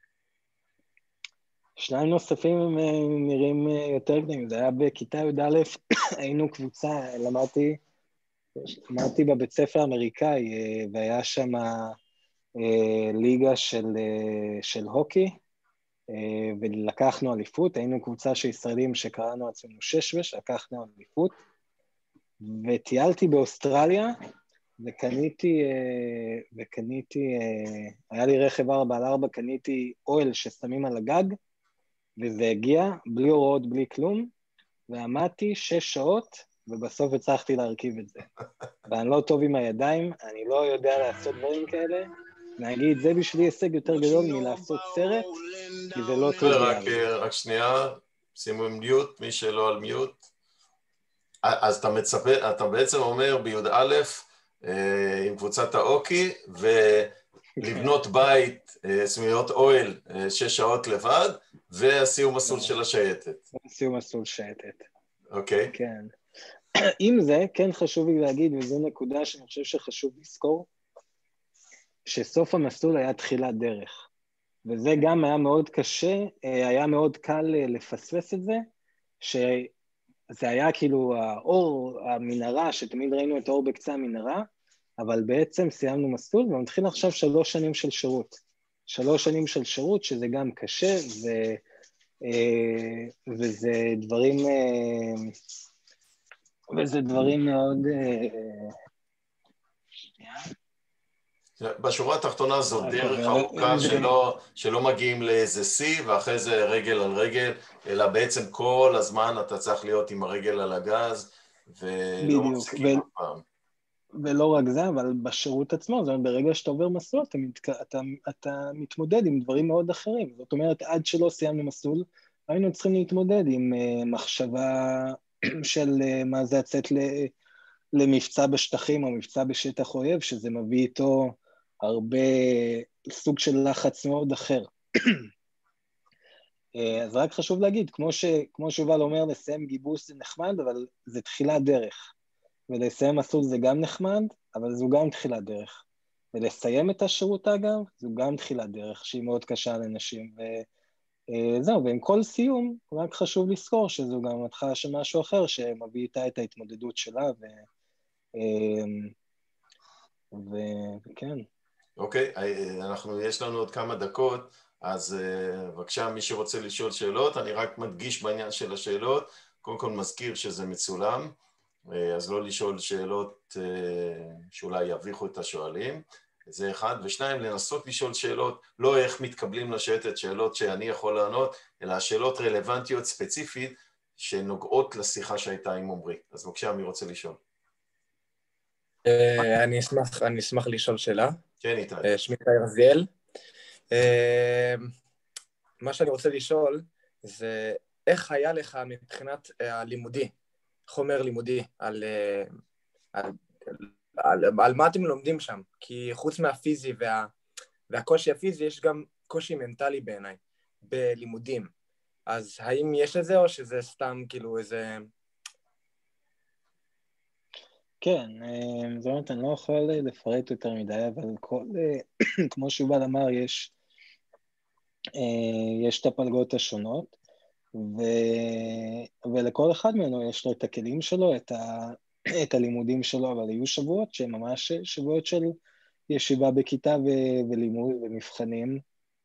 שניים נוספים הם נראים יותר גדולים. זה היה בכיתה י"א, היינו קבוצה, למדתי בבית ספר האמריקאי, והיה שם ליגה של הוקי, ולקחנו אליפות, היינו קבוצה של ישראלים שקראנו עצמנו שש, לקחנו אליפות, וטיילתי באוסטרליה, וקניתי, היה לי רכב 4x4, קניתי אוהל ששמים על הגג, וזה הגיע, בלי הוראות, בלי כלום, ועמדתי 6 שעות, ובסוף הצלחתי להרכיב את זה. ואני לא טוב עם הידיים, אני לא יודע לעשות דברים כאלה, נגיד, זה בשבילי הישג יותר גדול מלעשות סרט, כי זה לא טריוויאלי. רק שנייה, שימו מיוט, מי שלא על מיוט. אז אתה בעצם אומר בי"א, עם קבוצת האוקי, ולבנות בית, סמיות אוהל, 6 שעות לבד, ועשינו מסלול של השייטת. עשינו מסלול שייטת. אוקיי. כן. עם זה, כן חשוב לי להגיד, וזו נקודה שאני חושב שחשוב לזכור, שסוף המסלול היה תחילת דרך. וזה גם היה מאוד קשה, היה מאוד קל לפספס את זה, שזה היה כאילו האור, המנהרה, שתמיד ראינו את האור בקצה המנהרה, אבל בעצם סיימנו מסלול, ומתחיל עכשיו 3 שנים של שירות. 3 שנים של שירות, שזה גם קשה, וזה דברים מאוד... בשורה התחתונה זו דרך ארוכה שלא מגיעים לאיזה שיא, ואחרי זה רגל על רגל, אלא בעצם כל הזמן אתה צריך להיות עם הרגל על הגז, ולא מפסיקים אף פעם. ולא רק זה, אבל בשירות עצמו, זאת אומרת, ברגע שאתה עובר מסלול, אתה מתמודד עם דברים מאוד אחרים. זאת אומרת, עד שלא סיימנו מסלול, היינו צריכים להתמודד עם מחשבה של מה זה לצאת למבצע בשטחים או מבצע בשטח אויב, שזה מביא איתו הרבה סוג של לחץ מאוד אחר. אז רק חשוב להגיד, כמו שובל אומר, לסיים גיבוש זה נחמד, אבל זה תחילת דרך. ולסיים מסלול זה גם נחמד, אבל זו גם תחילת דרך. ולסיים את השירות אגב, זו גם תחילת דרך, שהיא מאוד קשה לאנשים. וזהו, ועם כל סיום, רק חשוב לזכור שזו גם התחלה של משהו אחר, שמביא איתה את ההתמודדות שלה, וכן. אוקיי, יש לנו עוד כמה דקות, אז בבקשה, מי שרוצה לשאול שאלות, אני רק מדגיש בעניין של השאלות, קודם כל מזכיר שזה מצולם, אז לא לשאול שאלות שאולי יביכו את השואלים, זה אחד, ושניים, לנסות לשאול שאלות, לא איך מתקבלים לשייטת, שאלות שאני יכול לענות, אלא שאלות רלוונטיות ספציפית, שנוגעות לשיחה שהייתה עם עומרי. אז בבקשה, מי רוצה לשאול? אני אשמח לשאול שאלה. כן, איתי. שמי איתי רזיאל. מה שאני רוצה לשאול זה איך היה לך מבחינת הלימודי, חומר לימודי, על מה אתם לומדים שם? כי חוץ מהפיזי והקושי הפיזי יש גם קושי מנטלי בעיניי בלימודים. אז האם יש לזה או שזה סתם כאילו איזה... כן, זאת אומרת, אני לא יכול לפרט יותר מדי, אבל כמו שיובל אמר, יש את הפלגות השונות, ולכל אחד ממנו יש לו את הכלים שלו, את הלימודים שלו, אבל היו שבועות שהם ממש שבועות של ישיבה בכיתה ולימוד ומבחנים,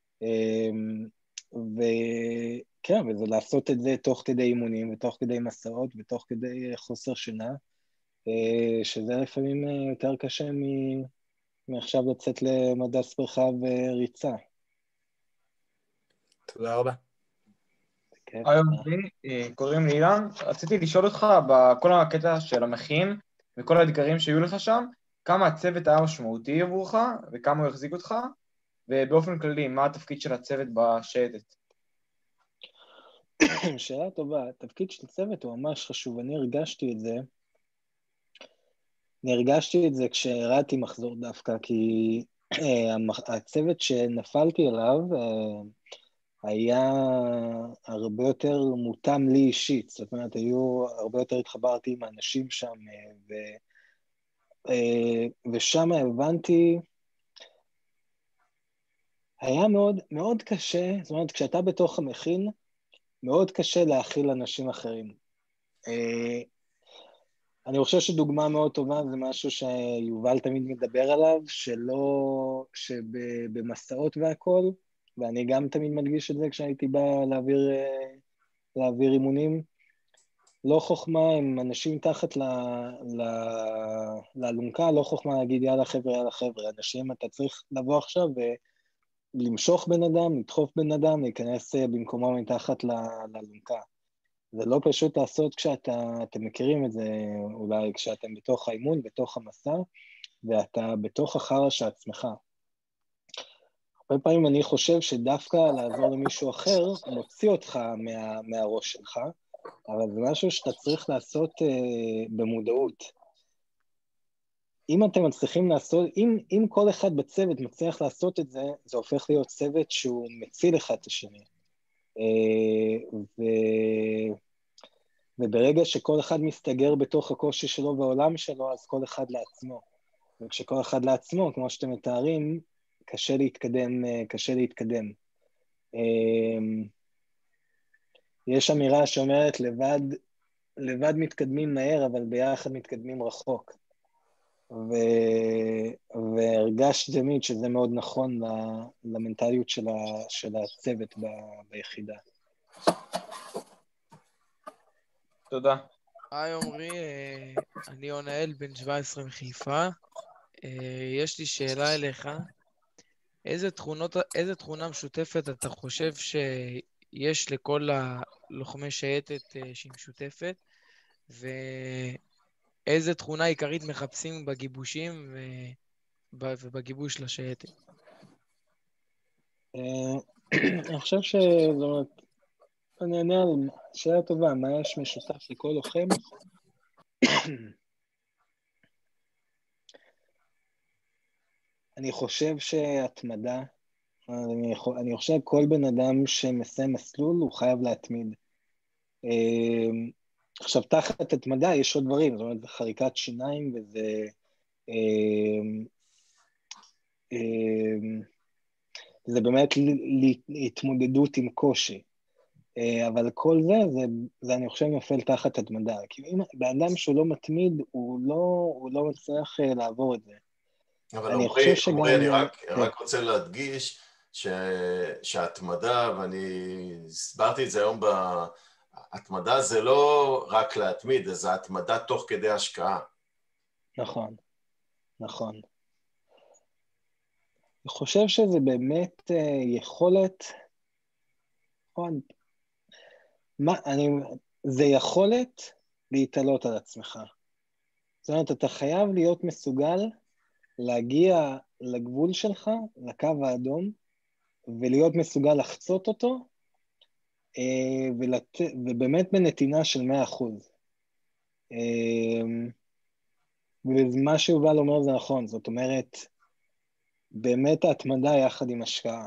וכן, וזה לעשות את זה תוך כדי אימונים ותוך כדי מסעות ותוך כדי חוסר שינה, שזה לפעמים יותר קשה מעכשיו לצאת למדע ספרחה וריצה. תודה רבה. היום קוראים לי אילן, רציתי לשאול אותך בכל הקטע של המכין וכל האתגרים שהיו לך שם, כמה הצוות היה משמעותי עבורך וכמה הוא החזיק אותך, ובאופן כללי, מה התפקיד של הצוות בשייטת? שאלה טובה, התפקיד של צוות הוא ממש חשוב, אני הרגשתי את זה כשהראיתי מחזור דווקא, כי הצוות שנפלתי אליו היה הרבה יותר מותאם לי אישית, זאת אומרת, הרבה יותר התחברתי עם האנשים שם, ושם הבנתי, היה מאוד, מאוד קשה, זאת אומרת, כשאתה בתוך המכין, מאוד קשה להכיל אנשים אחרים. אני חושב שדוגמה מאוד טובה זה משהו שיובל תמיד מדבר עליו, שבמסעות והכל, ואני גם תמיד מדגיש את זה כשהייתי בא להעביר אימונים, לא חוכמה עם אנשים תחת לאלונקה, לא חוכמה להגיד יאללה חבר'ה, אנשים אתה צריך לבוא עכשיו ולמשוך בן אדם, לדחוף בן אדם, להיכנס במקומו מתחת לאלונקה. זה לא פשוט לעשות אתם מכירים את זה אולי כשאתם בתוך האימון, בתוך המסע, ואתה בתוך החרא שעצמך. הרבה פעמים אני חושב שדווקא לעזור למישהו אחר מוציא אותך מהראש שלך, אבל זה משהו שאתה צריך לעשות במודעות. אם אתם מצליחים לעשות, אם כל אחד בצוות מצליח לעשות את זה, זה הופך להיות צוות שהוא מציל אחד את השני. וברגע שכל אחד מסתגר בתוך הקושי שלו והעולם שלו, אז כל אחד לעצמו. וכשכל אחד לעצמו, כמו שאתם מתארים, קשה להתקדם. יש אמירה שאומרת, לבד מתקדמים מהר, אבל ביחד מתקדמים רחוק. והרגשתי תמיד שזה מאוד נכון למנטליות של הצוות ביחידה. תודה. היי עומרי, אני יונאל בן 17 מחיפה. יש לי שאלה אליך. איזה תכונה משותפת אתה חושב שיש לכל הלוחמי שייטת שהיא משותפת, ואיזה תכונה עיקרית מחפשים בגיבושים ובגיבוש לשייטת? אני חושב זאת אומרת, אני אענה על שאלה טובה, מה יש משותף לכל לוחם? אני חושב שהתמדה, אני חושב כל בן אדם שמסיים מסלול הוא חייב להתמיד. עכשיו, תחת התמדה יש עוד דברים, זאת אומרת, זה חריקת שיניים וזה... זה באמת התמודדות עם קושי. אבל כל זה אני חושב נופל תחת התמדה. כי אם באדם שהוא לא מתמיד, הוא לא מצליח לעבור את זה. אבל עומרי, אני רק רוצה להדגיש שההתמדה, ואני הסברתי את זה היום, התמדה זה לא רק להתמיד, זה התמדה תוך כדי השקעה. נכון, נכון. אני חושב שזה באמת יכולת, זה יכולת להתעלות על עצמך. זאת אומרת, אתה חייב להיות מסוגל להגיע לגבול שלך, לקו האדום, ולהיות מסוגל לחצות אותו, ובאמת בנתינה של 100%. ומה שיובל אומר זה נכון, זאת אומרת, באמת ההתמדה יחד עם השקעה.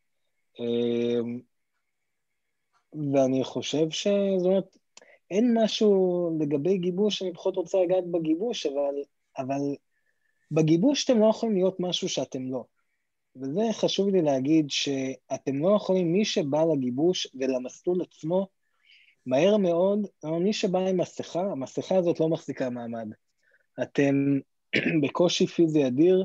ואני חושב זאת אומרת, אין משהו לגבי גיבוש, אני פחות רוצה לגעת בגיבוש, אבל בגיבוש אתם לא יכולים להיות משהו שאתם לא. וזה חשוב לי להגיד שאתם לא יכולים, מי שבא לגיבוש ולמסלול עצמו, מהר מאוד, מי שבא עם מסכה, המסכה הזאת לא מחזיקה מעמד. אתם בקושי פיזי אדיר,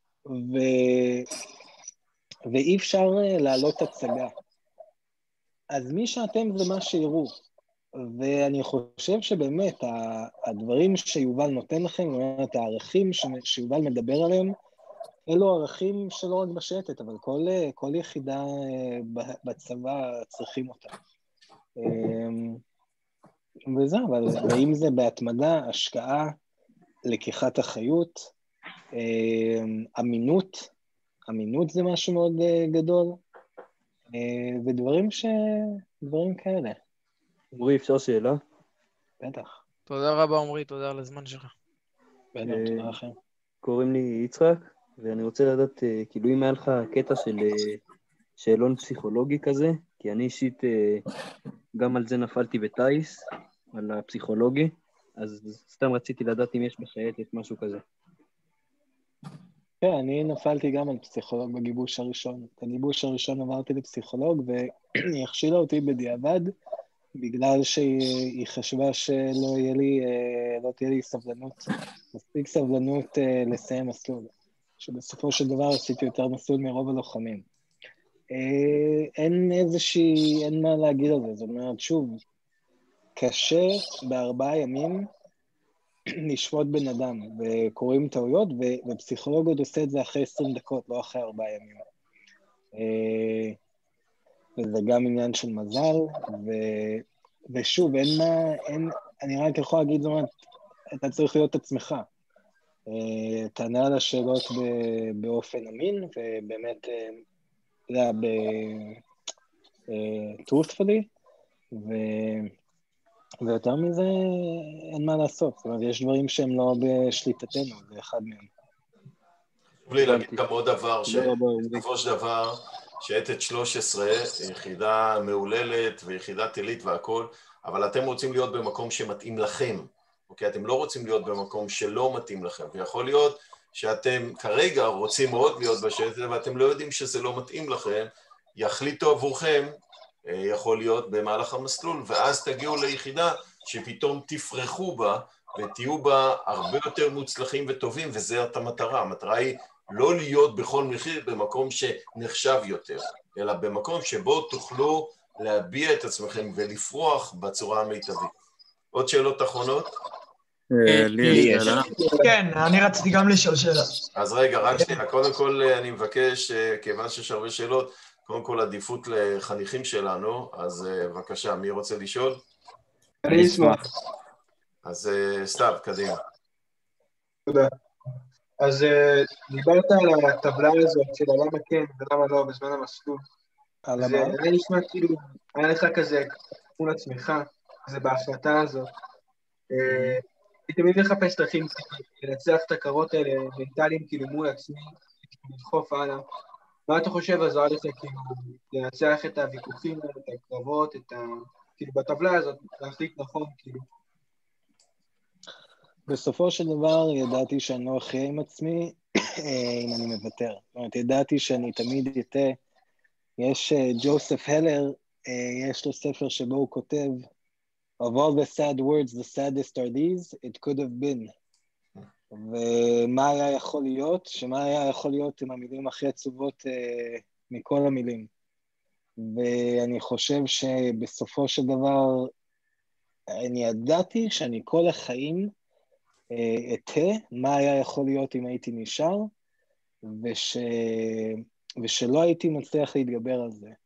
ואי אפשר לעלות הצגה. אז מי שאתם זה מה שיראו. ואני חושב שבאמת הדברים שיובל נותן לכם, את הערכים שיובל מדבר עליהם, אלו ערכים שלא רק בשייטת, אבל כל יחידה בצבא צריכים אותה. וזהו, ואם זה בהתמדה, השקעה, לקיחת אחריות, אמינות זה משהו מאוד גדול, ודברים כאלה. עמרי, אפשר שאלה? בטח. תודה רבה, עמרי, תודה על הזמן שלך. בטח, תודה לכם. קוראים לי יצחק, ואני רוצה לדעת, כאילו אם היה לך קטע של שאלון פסיכולוגי כזה, כי אני אישית גם על זה נפלתי בטייס, על הפסיכולוגי, אז סתם רציתי לדעת אם יש בשייטת משהו כזה. כן, אני נפלתי גם על פסיכולוג בגיבוש הראשון. את הגיבוש הראשון עברתי לפסיכולוג, והיא הכשילה אותי בדיעבד, בגלל שהיא חשבה לא תהיה לי סבלנות, מספיק סבלנות לסיים מסלול, שבסופו של דבר עשיתי יותר מסלול מרוב הלוחמים. אין מה להגיד על זה, זאת אומרת, שוב, קשה ב4 ימים לשפוט בן אדם, וקוראים טעויות, ופסיכולוג עוד עושה את זה אחרי 20 דקות, לא אחרי 4 ימים. וזה גם עניין של מזל, ושוב, אני רק יכול להגיד, זאת אומרת, אתה צריך להיות עצמך. תענה על השאלות באופן אמין, ובאמת, truthfully, ויותר מזה אין מה לעשות. זאת אומרת, יש דברים שהם לא בשליטתנו, זה אחד מהם. חשוב לי להגיד גם עוד דבר, שבסופו של דבר, שייטת 13, יחידה מעוללת ויחידת עילית והכל, אבל אתם רוצים להיות במקום שמתאים לכם, אוקיי? אתם לא רוצים להיות במקום שלא מתאים לכם, ויכול להיות שאתם כרגע רוצים מאוד להיות בשייטת, ואתם לא יודעים שזה לא מתאים לכם, יחליטו עבורכם, יכול להיות במהלך המסלול, ואז תגיעו ליחידה שפתאום תפרחו בה, ותהיו בה הרבה יותר מוצלחים וטובים, וזאת המטרה. המטרה היא לא להיות בכל מחיר במקום שנחשב יותר, אלא במקום שבו תוכלו להביע את עצמכם ולפרוח בצורה המיטבית. עוד שאלות אחרונות? לי יש שאלה. כן, אני רציתי גם לשאול שאלה. אז רגע, רק שנייה. קודם כל אני מבקש, כיוון שיש הרבה שאלות, קודם כל עדיפות לחניכים שלנו, אז בבקשה, מי רוצה לשאול? אני אשמח. אז סתיו, קדימה. תודה. אז דיברת על הטבלה הזאת של למה כן ולמה לא בזמן המסלול. אז היה נשמע כאילו, היה לך כזה מול עצמך, זה בהחלטה הזאת. תמיד לחפש דרכים לנצח את הקרות האלה, מנטליים כאילו מול עצמי, לדחוף הלאה. מה אתה חושב עזר לך כאילו לנצח את הוויכוחים, את הקרבות, כאילו בטבלה הזאת, להחליט נכון כאילו, בסופו של דבר ידעתי שאני לא אחיה עם עצמי אם אני מוותר. זאת אומרת, ידעתי שאני תמיד אטה. יש ג'וסף הלר, יש לו ספר שבו הוא כותב, Of all the sad words, the saddest are these, it could have been. ומה היה יכול להיות? שמה היה יכול להיות עם המילים הכי עצובות מכל המילים. ואני חושב שבסופו של דבר, אני ידעתי שאני כל החיים אטה מה היה יכול להיות אם הייתי נשאר, ושלא הייתי מצליח להתגבר על זה.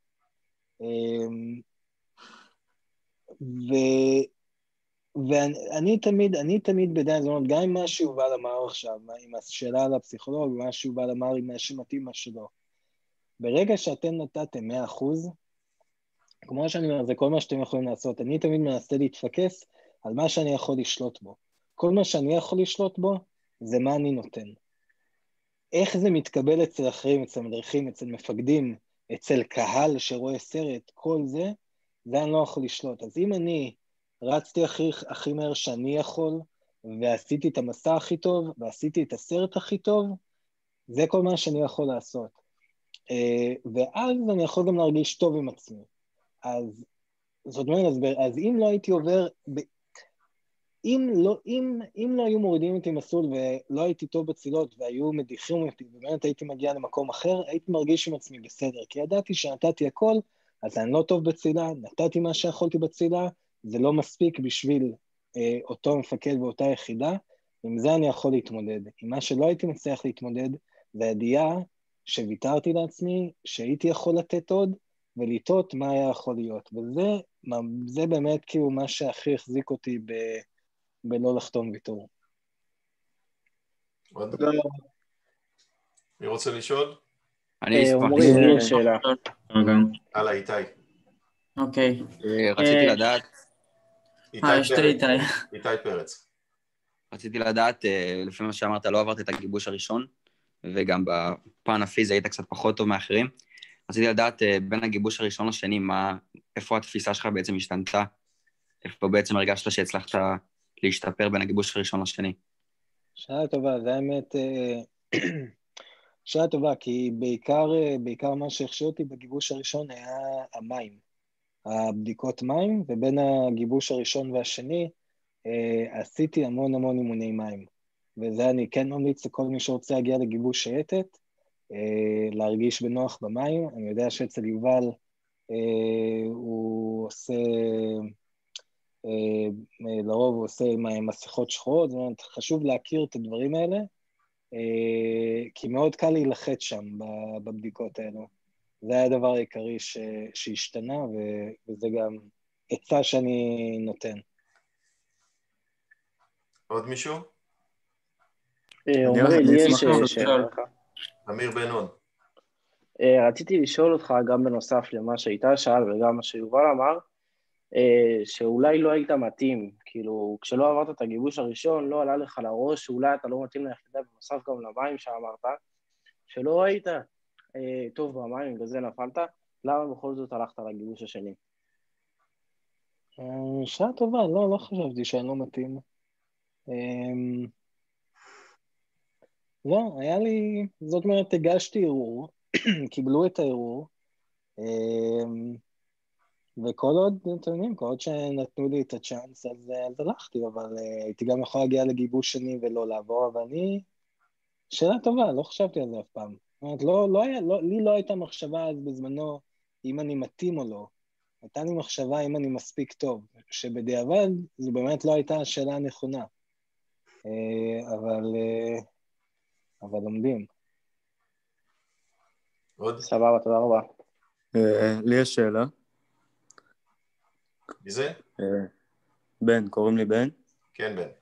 ואני תמיד בדעה, זאת אומרת, גם עם מה שיובל אמר עכשיו, עם השאלה על הפסיכולוג, ומה שיובל אמר עם מה שמתאים מה שלא. ברגע שאתם נתתם 100%, כמו שאני אומר, זה כל מה שאתם יכולים לעשות. אני תמיד מנסה להתפקס על מה שאני יכול לשלוט בו. כל מה שאני יכול לשלוט בו, זה מה אני נותן. איך זה מתקבל אצל אחרים, אצל מדריכים, אצל מפקדים, אצל קהל שרואה סרט, כל זה אני לא יכול לשלוט. אז אם אני רצתי הכי מהר שאני יכול, ועשיתי את המסע הכי טוב, ועשיתי את הסרט הכי טוב, זה כל מה שאני יכול לעשות. ואז אני יכול גם להרגיש טוב עם עצמי. אז זאת אומרת, אז אם לא הייתי עובר, אם לא היו מורידים אותי מסלול ולא הייתי טוב בצילות והיו מדיחים אותי, ובאמת הייתי מגיע למקום אחר, הייתי מרגיש עם עצמי בסדר, כי ידעתי שנתתי הכל, אז אני לא טוב בצילה, נתתי מה שיכולתי בצילה, זה לא מספיק בשביל אותו מפקד ואותה יחידה, עם זה אני יכול להתמודד. עם מה שלא הייתי מצליח להתמודד, זה הידיעה שוויתרתי לעצמי, שהייתי יכול לתת עוד, ולטעות מה היה יכול להיות. וזה באמת כאילו מה שהכי החזיק אותי בלא לחתום ויתור. מי רוצה לשאול? אני אשמח. עומרי, לי יש שאלה. הלאה, איתי. אוקיי. רציתי לדעת... איתי פרץ. איתי פרץ. רציתי לדעת, לפי מה שאמרת, לא עברת את הגיבוש הראשון, וגם בפן הפיזי היית קצת פחות טוב מאחרים. רציתי לדעת בין הגיבוש הראשון לשני, איפה התפיסה שלך בעצם השתנתה, איפה בעצם הרגשת שהצלחת להשתפר בין הגיבוש הראשון לשני. שאלה טובה, זה האמת, שאלה טובה, כי בעיקר מה שהכשיר אותי בגיבוש הראשון היה המים, הבדיקות מים, ובין הגיבוש הראשון והשני, עשיתי המון אימוני מים, וזה אני כן ממליץ לכל מי שרוצה להגיע לגיבוש שייטת, להרגיש בנוח במים. אני יודע שאצל יובל הוא עושה, לרוב הוא עושה עם מסכות שחורות, זאת אומרת, חשוב להכיר את הדברים האלה, כי מאוד קל להילחץ שם בבדיקות האלו. זה היה הדבר העיקרי שהשתנה, וזה גם עצה שאני נותן. עוד מישהו? עומרי, לי יש שאלה לך. אמיר בן נון. רציתי לשאול אותך, גם בנוסף למה שאיתה שאל וגם מה שיובל אמר, שאולי לא היית מתאים, כאילו, כשלא עברת את הגיבוש הראשון, לא עלה לך לראש, שאולי אתה לא מתאים ליחידה, בנוסף גם למים שאמרת, שלא היית טוב במים, וזה נפלת, למה בכל זאת הלכת לגיבוש השני? שאלה טובה, לא חשבתי שאני לא מתאים. לא, היה לי, זאת אומרת, הגשתי ערעור, קיבלו את הערעור, וכל עוד, אתם יודעים, כל עוד שנתנו לי את הצ'אנס, אז הלכתי, אבל הייתי גם יכול להגיע לגיבוש שני ולא לעבור, אבל שאלה טובה, לא חשבתי על זה אף פעם. זאת אומרת, לי לא הייתה מחשבה אז בזמנו, אם אני מתאים או לא. הייתה לי מחשבה אם אני מספיק טוב, שבדיעבד זו באמת לא הייתה השאלה הנכונה. אבל לומדים. עוד? סבבה, תודה רבה. לי יש שאלה. מי זה? בן, קוראים לי בן. כן, בן.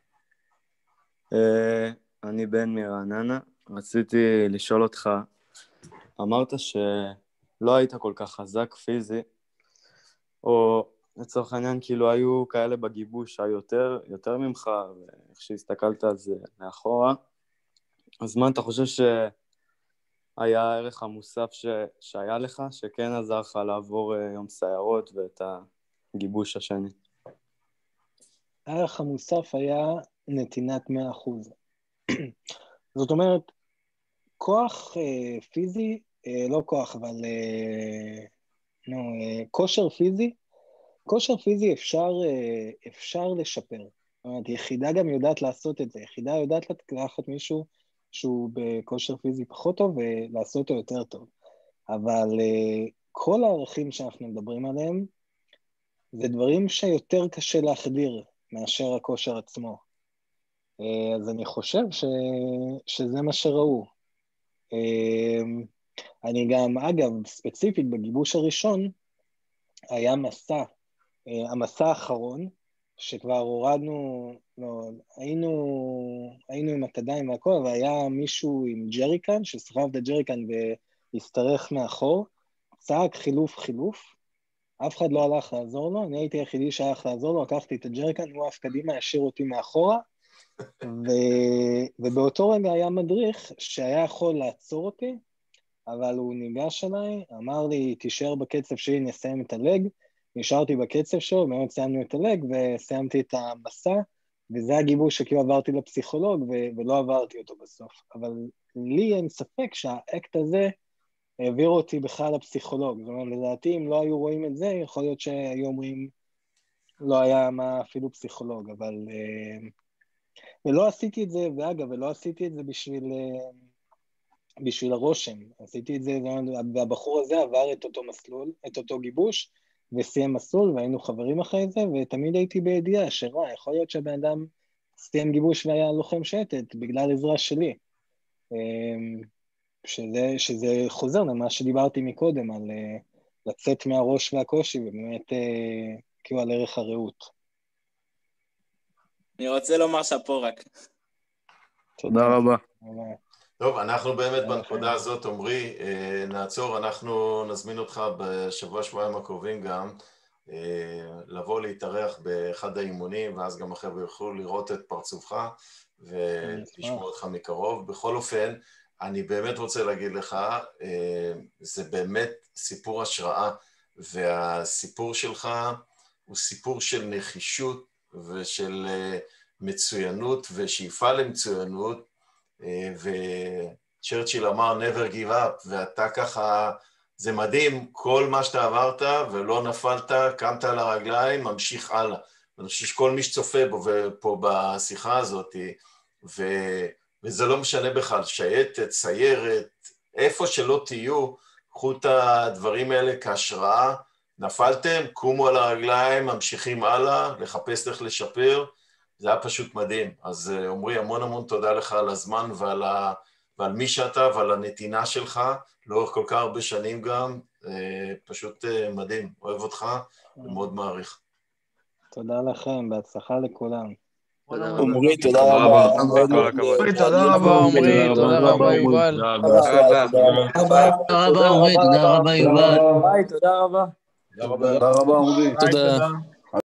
אני בן מרעננה. רציתי לשאול אותך, אמרת שלא היית כל כך חזק פיזי, או לצורך העניין כאילו היו כאלה בגיבוש שהיו יותר ממך, ואיך שהסתכלת על זה מאחורה, אז מה אתה חושב שהיה הערך המוסף שהיה לך, שכן עזר לך לעבור יום סיירות ואת הגיבוש השני? הערך המוסף היה נתינת 100%. זאת אומרת, כוח פיזי, לא כוח, אבל כושר פיזי אפשר לשפר. זאת אומרת, יחידה גם יודעת לעשות את זה. יחידה יודעת לקחת מישהו שהוא בכושר פיזי פחות טוב ולעשות אותו יותר טוב. אבל כל הערכים שאנחנו מדברים עליהם, זה דברים שיותר קשה להחדיר מאשר הכושר עצמו. אז אני חושב שזה מה שראו. אני גם, אגב, ספציפית בגיבוש הראשון, היה המסע האחרון, שכבר הורדנו, לא, היינו עם הקדיים והכל, והיה מישהו עם ג'ריקן, שסחב את הג'ריקן והסתרך מאחור, צעק חילוף, אף אחד לא הלך לעזור לו, אני הייתי היחידי שהלך לעזור לו, לקחתי את הג'ריקן, הוא אף קדימה, השאיר אותי מאחורה, ובאותו רגע היה מדריך שהיה יכול לעצור אותי, אבל הוא ניגש אליי, אמר לי, תישאר בקצב שלי, נסיים את הלג, נשארתי בקצב שלו, מאוד סיימנו את הלג, וסיימתי את המסע, וזה הגיבוש שכאילו עברתי לפסיכולוג, ולא עברתי אותו בסוף. אבל לי אין ספק שהאקט הזה העביר אותי בכלל לפסיכולוג. זאת אומרת, לדעתי, אם לא היו רואים את זה, יכול להיות שהיו אומרים, לא היה מה אפילו פסיכולוג, אבל... ולא עשיתי את זה, ואגב, ולא עשיתי את זה בשביל הרושם. עשיתי את זה, והבחור הזה עבר את אותו מסלול, את אותו גיבוש, וסיים מסלול, והיינו חברים אחרי זה, ותמיד הייתי בידיעה יכול להיות שהבן אדם סיים גיבוש והיה לוחם שייטת, בגלל עזרה שלי. שזה חוזר למה שדיברתי מקודם, על לצאת מהראש והקושי, ובאמת כאילו על ערך הרעות. אני רוצה לומר שאפו רק. תודה רבה. טוב, אנחנו באמת בנקודה הזאת, עומרי, נעצור, אנחנו נזמין אותך בשבוע-שבועיים הקרובים גם, לבוא להתארח באחד האימונים, ואז גם החבר'ה יוכלו לראות את פרצופך, ולשמוע אותך מקרוב. בכל אופן, אני באמת רוצה להגיד לך, זה באמת סיפור השראה, והסיפור שלך הוא סיפור של נחישות, ושל מצוינות, ושאיפה למצוינות, וצ'רצ'יל אמר never give up, ואתה ככה, זה מדהים, כל מה שאתה עברת ולא נפלת, קמת על הרגליים, ממשיך הלאה. אני חושב שכל מי שצופה פה בשיחה הזאת, וזה לא משנה בכלל, שייטת, סיירת, איפה שלא תהיו, קחו את הדברים האלה כהשראה, נפלתם, קומו על הרגליים, ממשיכים הלאה, לחפש איך לשפר, זה היה פשוט מדהים. אז עומרי, המון תודה לך על הזמן ועל מי שאתה ועל הנתינה שלך, לאורך כל כך הרבה שנים גם, פשוט מדהים, אוהב אותך ומאוד מעריך. תודה לכם, בהצלחה לכולם. עומרי, תודה רבה. תודה רבה, עומרי, תודה רבה, יובל. תודה רבה, עומרי, תודה רבה, יובל. ביי, תודה רבה. תודה רבה, עומרי. תודה.